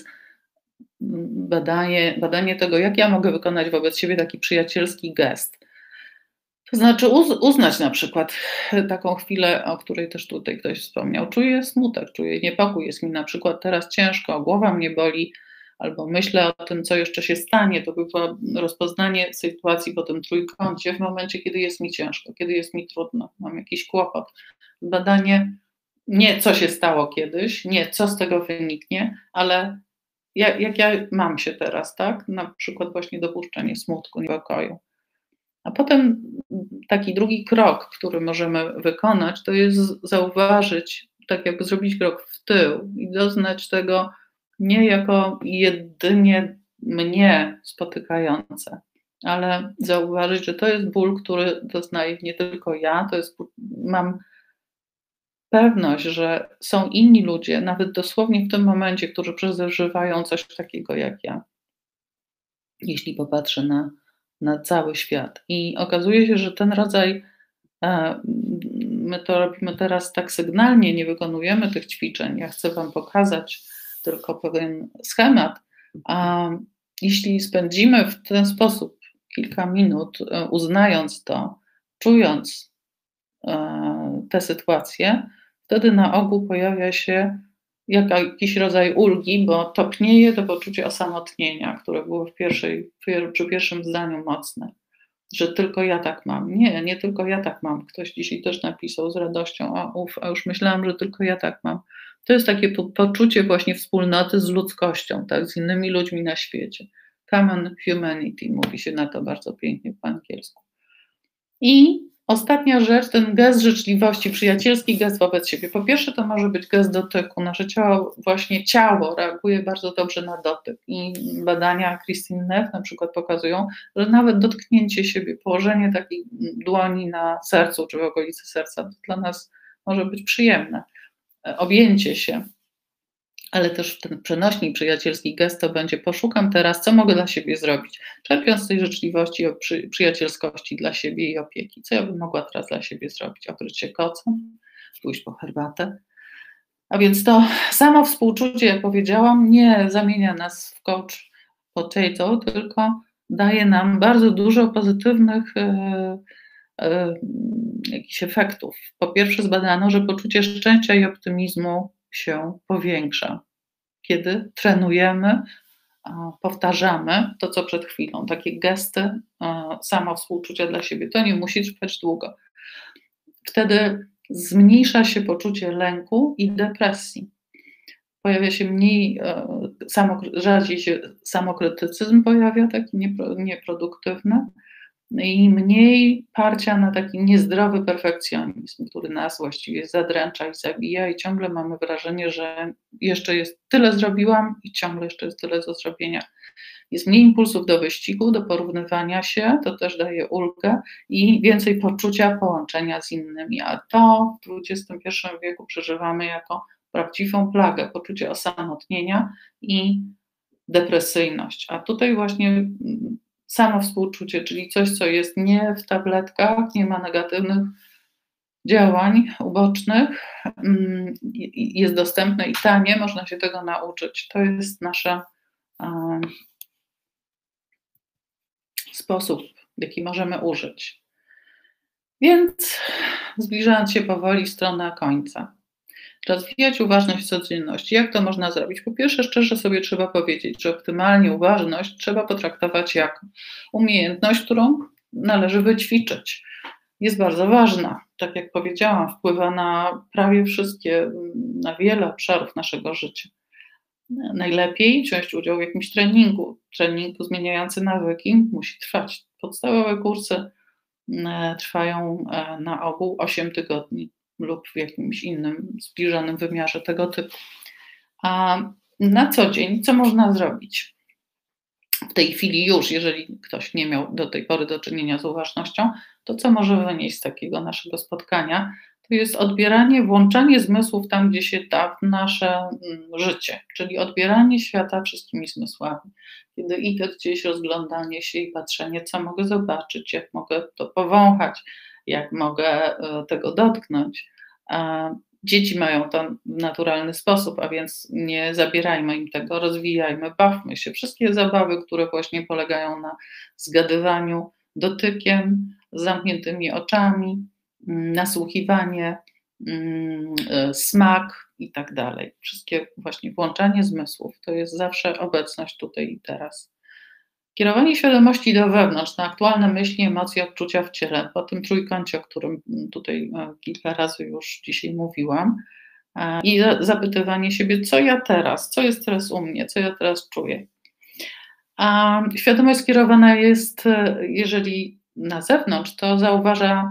badanie, badanie tego, jak ja mogę wykonać wobec siebie taki przyjacielski gest. To znaczy uznać na przykład taką chwilę, o której też tutaj ktoś wspomniał. Czuję smutek, czuję niepokój, jest mi na przykład teraz ciężko, głowa mnie boli, albo myślę o tym, co jeszcze się stanie. To było rozpoznanie sytuacji po tym trójkącie w momencie, kiedy jest mi ciężko, kiedy jest mi trudno, mam jakiś kłopot. Badanie nie co się stało kiedyś, nie co z tego wyniknie, ale jak, jak ja mam się teraz, tak? Na przykład właśnie dopuszczenie smutku, niepokoju. A potem taki drugi krok, który możemy wykonać, to jest zauważyć, tak jakby zrobić krok w tył i doznać tego nie jako jedynie mnie spotykające, ale zauważyć, że to jest ból, który doznaję nie tylko ja, to jest, mam pewność, że są inni ludzie, nawet dosłownie w tym momencie, którzy przeżywają coś takiego jak ja, jeśli popatrzę na na cały świat. I okazuje się, że ten rodzaj, my to robimy teraz tak sygnalnie, nie wykonujemy tych ćwiczeń. Ja chcę wam pokazać tylko pewien schemat. A jeśli spędzimy w ten sposób kilka minut, uznając to, czując tę sytuację, wtedy na ogół pojawia się jakiś rodzaj ulgi, bo topnieje to poczucie osamotnienia, które było w pierwszej, przy pierwszym zdaniu mocne, że tylko ja tak mam. Nie, nie tylko ja tak mam. Ktoś dzisiaj też napisał z radością, a, uf, a już myślałam, że tylko ja tak mam. To jest takie po, poczucie właśnie wspólnoty z ludzkością, tak, z innymi ludźmi na świecie. Common humanity, mówi się na to bardzo pięknie po angielsku. I ostatnia rzecz, ten gest życzliwości, przyjacielski gest wobec siebie. Po pierwsze to może być gest dotyku. Nasze ciało, właśnie ciało reaguje bardzo dobrze na dotyk i badania Christine Neff na przykład pokazują, że nawet dotknięcie siebie, położenie takiej dłoni na sercu czy w okolicy serca to dla nas może być przyjemne. Objęcie się, ale też ten przenośny przyjacielski gest to będzie poszukam teraz, co mogę dla siebie zrobić, czerpiąc z tej życzliwości, przy, przyjacielskości dla siebie i opieki. Co ja bym mogła teraz dla siebie zrobić? Okryć się kocem, pójść po herbatę. A więc to samo współczucie, jak powiedziałam, nie zamienia nas w coach potato, tylko daje nam bardzo dużo pozytywnych e, e, jakichś efektów. Po pierwsze zbadano, że poczucie szczęścia i optymizmu się powiększa, kiedy trenujemy, powtarzamy to, co przed chwilą, takie gesty samowspółczucia dla siebie. To nie musi trwać długo. Wtedy zmniejsza się poczucie lęku i depresji, pojawia się mniej, samokry- rzadziej się samokrytycyzm pojawia, taki niepro, nieproduktywny, i mniej parcia na taki niezdrowy perfekcjonizm, który nas właściwie zadręcza i zabija, i ciągle mamy wrażenie, że jeszcze jest tyle zrobiłam i ciągle jeszcze jest tyle do zrobienia. Jest mniej impulsów do wyścigu, do porównywania się, to też daje ulgę, i więcej poczucia połączenia z innymi, a to w dwudziestym pierwszym wieku przeżywamy jako prawdziwą plagę, poczucie osamotnienia i depresyjność. A tutaj właśnie samo współczucie, czyli coś, co jest nie w tabletkach, nie ma negatywnych działań ubocznych, jest dostępne i tanie, można się tego nauczyć. To jest nasz um, sposób, jaki możemy użyć. Więc zbliżając się powoli w stronę końca. Rozwijać uważność w codzienności. Jak to można zrobić? Po pierwsze, szczerze sobie trzeba powiedzieć, że optymalnie uważność trzeba potraktować jako umiejętność, którą należy wyćwiczyć. Jest bardzo ważna. Tak jak powiedziałam, wpływa na prawie wszystkie, na wiele obszarów naszego życia. Najlepiej wziąć udział w jakimś treningu. Trening zmieniający nawyki musi trwać. Podstawowe kursy trwają na ogół osiem tygodni lub w jakimś innym zbliżonym wymiarze tego typu. A na co dzień co można zrobić? W tej chwili już, jeżeli ktoś nie miał do tej pory do czynienia z uważnością, to co może wynieść z takiego naszego spotkania? To jest odbieranie, włączanie zmysłów tam, gdzie się da, w nasze życie, czyli odbieranie świata wszystkimi zmysłami. Kiedy idę gdzieś, rozglądanie się i patrzenie, co mogę zobaczyć, jak mogę to powąchać, jak mogę tego dotknąć. Dzieci mają to w naturalny sposób, a więc nie zabierajmy im tego, rozwijajmy, bawmy się. Wszystkie zabawy, które właśnie polegają na zgadywaniu dotykiem, z zamkniętymi oczami, nasłuchiwanie, smak i tak dalej. Wszystkie właśnie włączanie zmysłów, to jest zawsze obecność tutaj i teraz. Kierowanie świadomości do wewnątrz, na aktualne myśli, emocje, odczucia w ciele, po tym trójkącie, o którym tutaj kilka razy już dzisiaj mówiłam, i zapytywanie siebie, co ja teraz, co jest teraz u mnie, co ja teraz czuję. A świadomość skierowana jest, jeżeli na zewnątrz, to zauważa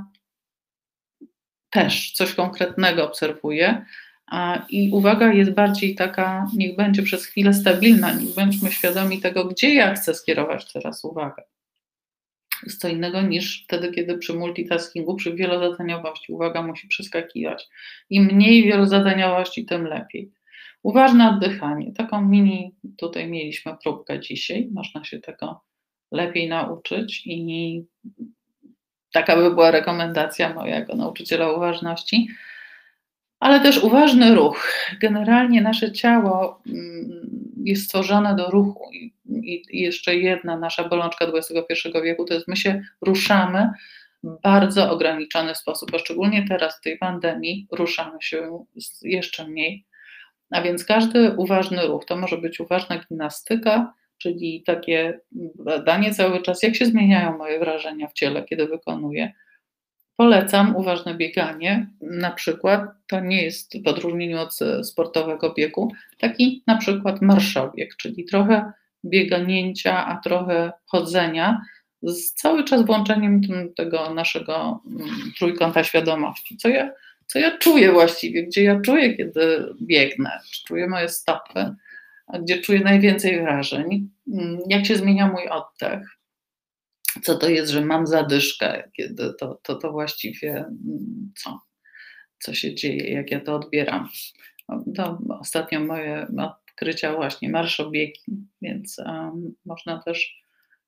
też coś konkretnego, obserwuje, i uwaga jest bardziej taka, niech będzie przez chwilę stabilna, niech bądźmy świadomi tego, gdzie ja chcę skierować teraz uwagę. Jest co innego niż wtedy, kiedy przy multitaskingu, przy wielozadaniowości uwaga musi przeskakiwać. Im mniej wielozadaniowości, tym lepiej. Uważne oddychanie. Taką mini tutaj mieliśmy próbkę dzisiaj. Można się tego lepiej nauczyć i taka by była rekomendacja moja jako nauczyciela uważności. Ale też uważny ruch. Generalnie nasze ciało jest stworzone do ruchu. I jeszcze jedna nasza bolączka dwudziestego pierwszego wieku to jest, my się ruszamy w bardzo ograniczony sposób, a szczególnie teraz w tej pandemii ruszamy się jeszcze mniej. A więc każdy uważny ruch, to może być uważna gimnastyka, czyli takie badanie cały czas, jak się zmieniają moje wrażenia w ciele, kiedy wykonuję. Polecam uważne bieganie, na przykład, to nie jest w odróżnieniu od sportowego biegu, taki na przykład marszobieg, czyli trochę biegnięcia, a trochę chodzenia, z cały czas włączeniem tego naszego trójkąta świadomości. Co ja, co ja czuję właściwie, gdzie ja czuję, kiedy biegnę, czy czuję moje stopy, a gdzie czuję najwięcej wrażeń, jak się zmienia mój oddech. Co to jest, że mam zadyszkę, kiedy to, to, to właściwie co, co się dzieje, jak ja to odbieram. To ostatnio moje odkrycia właśnie marszobiegi, więc um, można też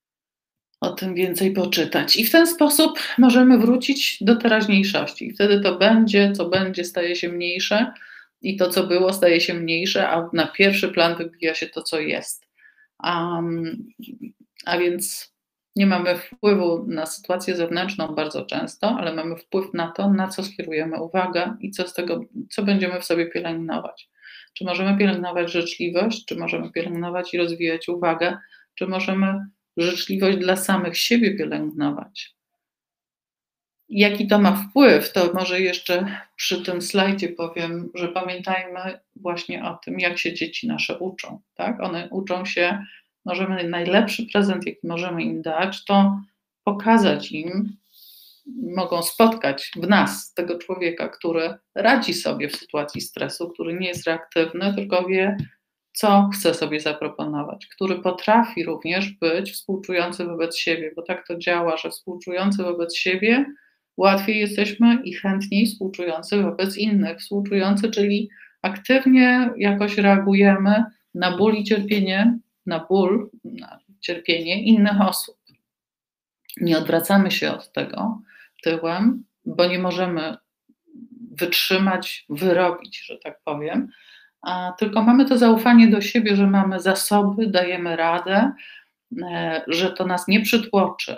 o tym więcej poczytać. I w ten sposób możemy wrócić do teraźniejszości. I wtedy to będzie, co będzie, staje się mniejsze i to, co było, staje się mniejsze, a na pierwszy plan wybija się to, co jest. Um, a więc nie mamy wpływu na sytuację zewnętrzną bardzo często, ale mamy wpływ na to, na co skierujemy uwagę i co z tego, co będziemy w sobie pielęgnować. Czy możemy pielęgnować życzliwość, czy możemy pielęgnować i rozwijać uwagę, czy możemy życzliwość dla samych siebie pielęgnować. Jaki to ma wpływ, to może jeszcze przy tym slajdzie powiem, że pamiętajmy właśnie o tym, jak się dzieci nasze uczą. Tak? One uczą się, możemy, najlepszy prezent, jaki możemy im dać, to pokazać im, mogą spotkać w nas tego człowieka, który radzi sobie w sytuacji stresu, który nie jest reaktywny, tylko wie, co chce sobie zaproponować, który potrafi również być współczujący wobec siebie, bo tak to działa, że współczujący wobec siebie łatwiej jesteśmy i chętniej współczujący wobec innych. Współczujący, czyli aktywnie jakoś reagujemy na ból i cierpienie, na ból, na cierpienie innych osób. Nie odwracamy się od tego tyłem, bo nie możemy wytrzymać, wyrobić, że tak powiem, a tylko mamy to zaufanie do siebie, że mamy zasoby, dajemy radę, że to nas nie przytłoczy.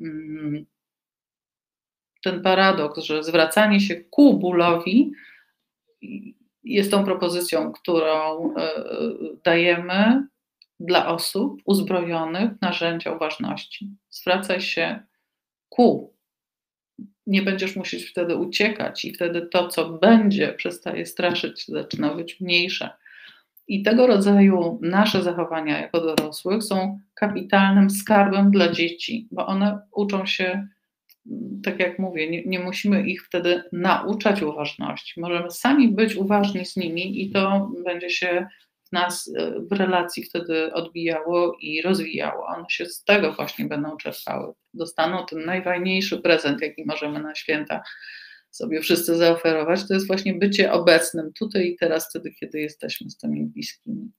Ten paradoks, że zwracanie się ku bólowi jest tą propozycją, którą dajemy dla osób uzbrojonych w narzędzia uważności. Zwracaj się ku. Nie będziesz musieć wtedy uciekać i wtedy to, co będzie, przestaje straszyć, zaczyna być mniejsze. I tego rodzaju nasze zachowania jako dorosłych są kapitalnym skarbem dla dzieci, bo one uczą się, tak jak mówię, nie, nie musimy ich wtedy nauczać uważności. Możemy sami być uważni z nimi i to będzie się w nas w relacji wtedy odbijało i rozwijało. One się z tego właśnie będą czerpały. Dostaną ten najfajniejszy prezent, jaki możemy na święta sobie wszyscy zaoferować, to jest właśnie bycie obecnym tutaj i teraz, wtedy, kiedy jesteśmy z tymi bliskimi.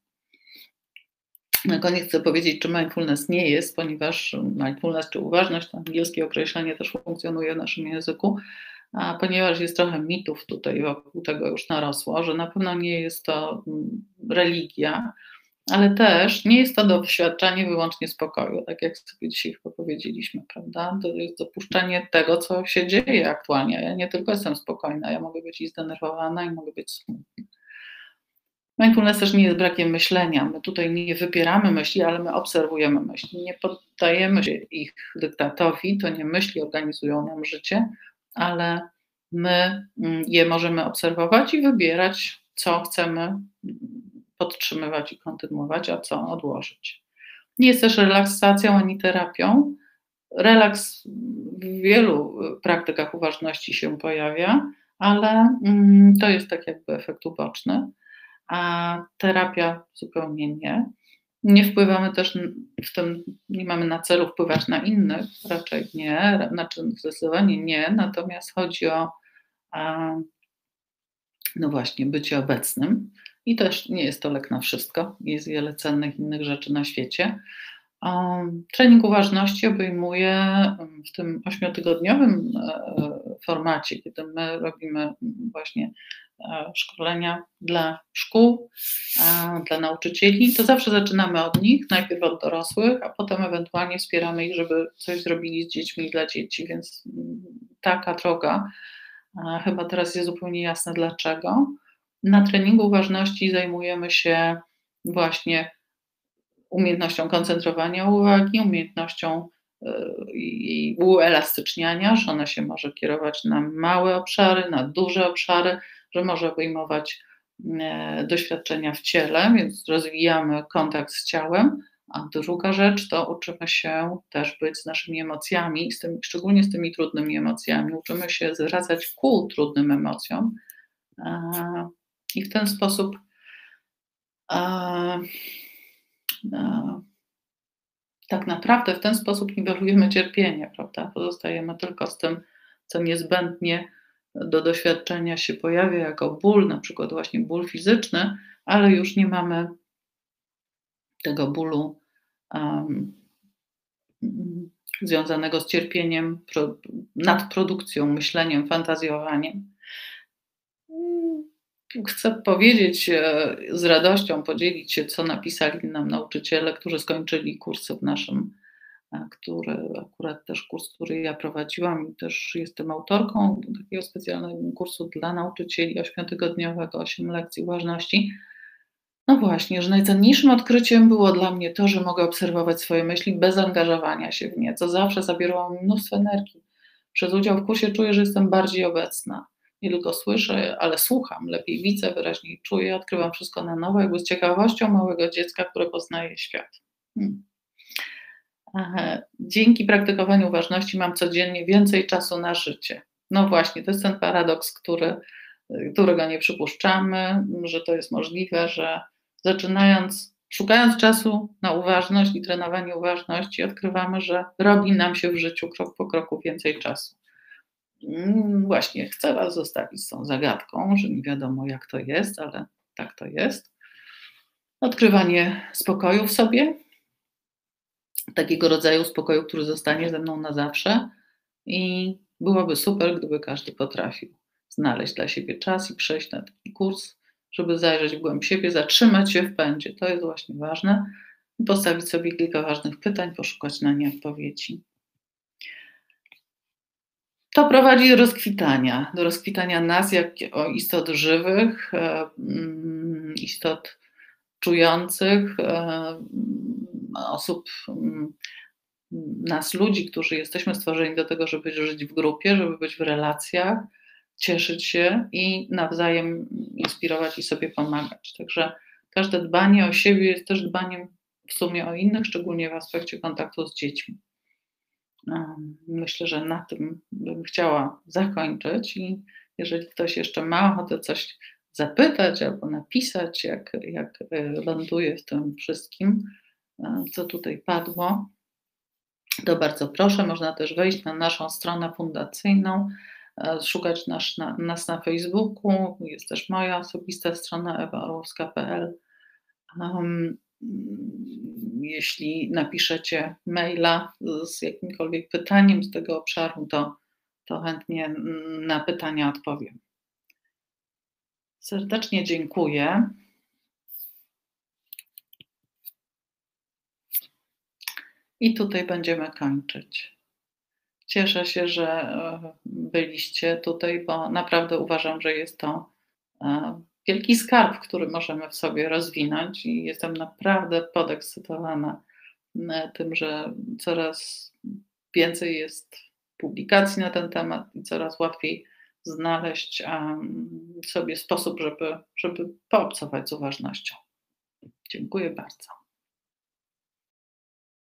Na koniec chcę powiedzieć, czy mindfulness nie jest, ponieważ mindfulness czy uważność, to angielskie określenie też funkcjonuje w naszym języku, a ponieważ jest trochę mitów tutaj wokół tego już narosło, że na pewno nie jest to religia, ale też nie jest to doświadczanie wyłącznie spokoju, tak jak sobie dzisiaj chyba powiedzieliśmy, prawda? To jest dopuszczenie tego, co się dzieje aktualnie. Ja nie tylko jestem spokojna, ja mogę być i zdenerwowana i mogę być smutna. Mindfulness też nie jest brakiem myślenia. My tutaj nie wypieramy myśli, ale my obserwujemy myśli. Nie poddajemy się ich dyktatowi, to nie myśli organizują nam życie, ale my je możemy obserwować i wybierać, co chcemy podtrzymywać i kontynuować, a co odłożyć. Nie jest też relaksacją ani terapią. Relaks w wielu praktykach uważności się pojawia, ale to jest tak jakby efekt uboczny, a terapia zupełnie nie. Nie wpływamy też w tym, nie mamy na celu wpływać na innych, raczej nie, znaczy zdecydowanie nie, natomiast chodzi o no właśnie, bycie obecnym i też nie jest to lek na wszystko, jest wiele cennych innych rzeczy na świecie. Trening uważności obejmuje w tym ośmiotygodniowym formacie, kiedy my robimy właśnie szkolenia dla szkół, dla nauczycieli, to zawsze zaczynamy od nich, najpierw od dorosłych, a potem ewentualnie wspieramy ich, żeby coś zrobili z dziećmi i dla dzieci, więc taka droga. Chyba teraz jest zupełnie jasne dlaczego. Na treningu uważności zajmujemy się właśnie umiejętnością koncentrowania uwagi, umiejętnością i uelastyczniania, że ona się może kierować na małe obszary, na duże obszary, że może obejmować doświadczenia w ciele, więc rozwijamy kontakt z ciałem, a druga rzecz to uczymy się też być z naszymi emocjami, z tymi, szczególnie z tymi trudnymi emocjami. Uczymy się zwracać ku trudnym emocjom i w ten sposób tak naprawdę w ten sposób niwelujemy cierpienie, prawda? Pozostajemy tylko z tym, co niezbędnie do doświadczenia się pojawia jako ból, na przykład właśnie ból fizyczny, ale już nie mamy tego bólu um, związanego z cierpieniem, pro, nadprodukcją, myśleniem, fantazjowaniem. Chcę powiedzieć z radością, podzielić się, co napisali nam nauczyciele, którzy skończyli kursy w naszym, który akurat też kurs, który ja prowadziłam i też jestem autorką takiego specjalnego kursu dla nauczycieli ośmiotygodniowego, osiem lekcji uważności. No właśnie, że najcenniejszym odkryciem było dla mnie to, że mogę obserwować swoje myśli bez angażowania się w nie, co zawsze zabierało mi mnóstwo energii. Przez udział w kursie czuję, że jestem bardziej obecna. Nie tylko słyszę, ale słucham, lepiej widzę, wyraźniej czuję, odkrywam wszystko na nowo, jakby z ciekawością małego dziecka, które poznaje świat. Hmm. Aha. Dzięki praktykowaniu uważności mam codziennie więcej czasu na życie. No właśnie, to jest ten paradoks, który, którego nie przypuszczamy, że to jest możliwe, że zaczynając, szukając czasu na uważność i trenowanie uważności, odkrywamy, że robi nam się w życiu krok po kroku więcej czasu. Właśnie chcę Was zostawić z tą zagadką, że nie wiadomo jak to jest, ale tak to jest. Odkrywanie spokoju w sobie, takiego rodzaju spokoju, który zostanie ze mną na zawsze i byłoby super, gdyby każdy potrafił znaleźć dla siebie czas i przejść na taki kurs, żeby zajrzeć w głąb siebie, zatrzymać się w pędzie, to jest właśnie ważne, i postawić sobie kilka ważnych pytań, poszukać na nie odpowiedzi. To prowadzi do rozkwitania, do rozkwitania nas jako istot żywych, istot czujących, osób, nas ludzi, którzy jesteśmy stworzeni do tego, żeby żyć w grupie, żeby być w relacjach, cieszyć się i nawzajem inspirować i sobie pomagać. Także każde dbanie o siebie jest też dbaniem w sumie o innych, szczególnie w aspekcie kontaktu z dziećmi. Myślę, że na tym bym chciała zakończyć i jeżeli ktoś jeszcze ma ochotę coś zapytać albo napisać, jak, jak ląduje w tym wszystkim, co tutaj padło, to bardzo proszę. Można też wejść na naszą stronę fundacyjną, szukać nas na, nas na Facebooku, jest też moja osobista strona ewa orłowska kropka pe el. Um, jeśli napiszecie maila z jakimkolwiek pytaniem z tego obszaru, to, to chętnie na pytania odpowiem. Serdecznie dziękuję. I tutaj będziemy kończyć. Cieszę się, że byliście tutaj, bo naprawdę uważam, że jest to wielki skarb, który możemy w sobie rozwinąć i jestem naprawdę podekscytowana tym, że coraz więcej jest publikacji na ten temat i coraz łatwiej znaleźć sobie sposób, żeby, żeby poobcować z uważnością. Dziękuję bardzo.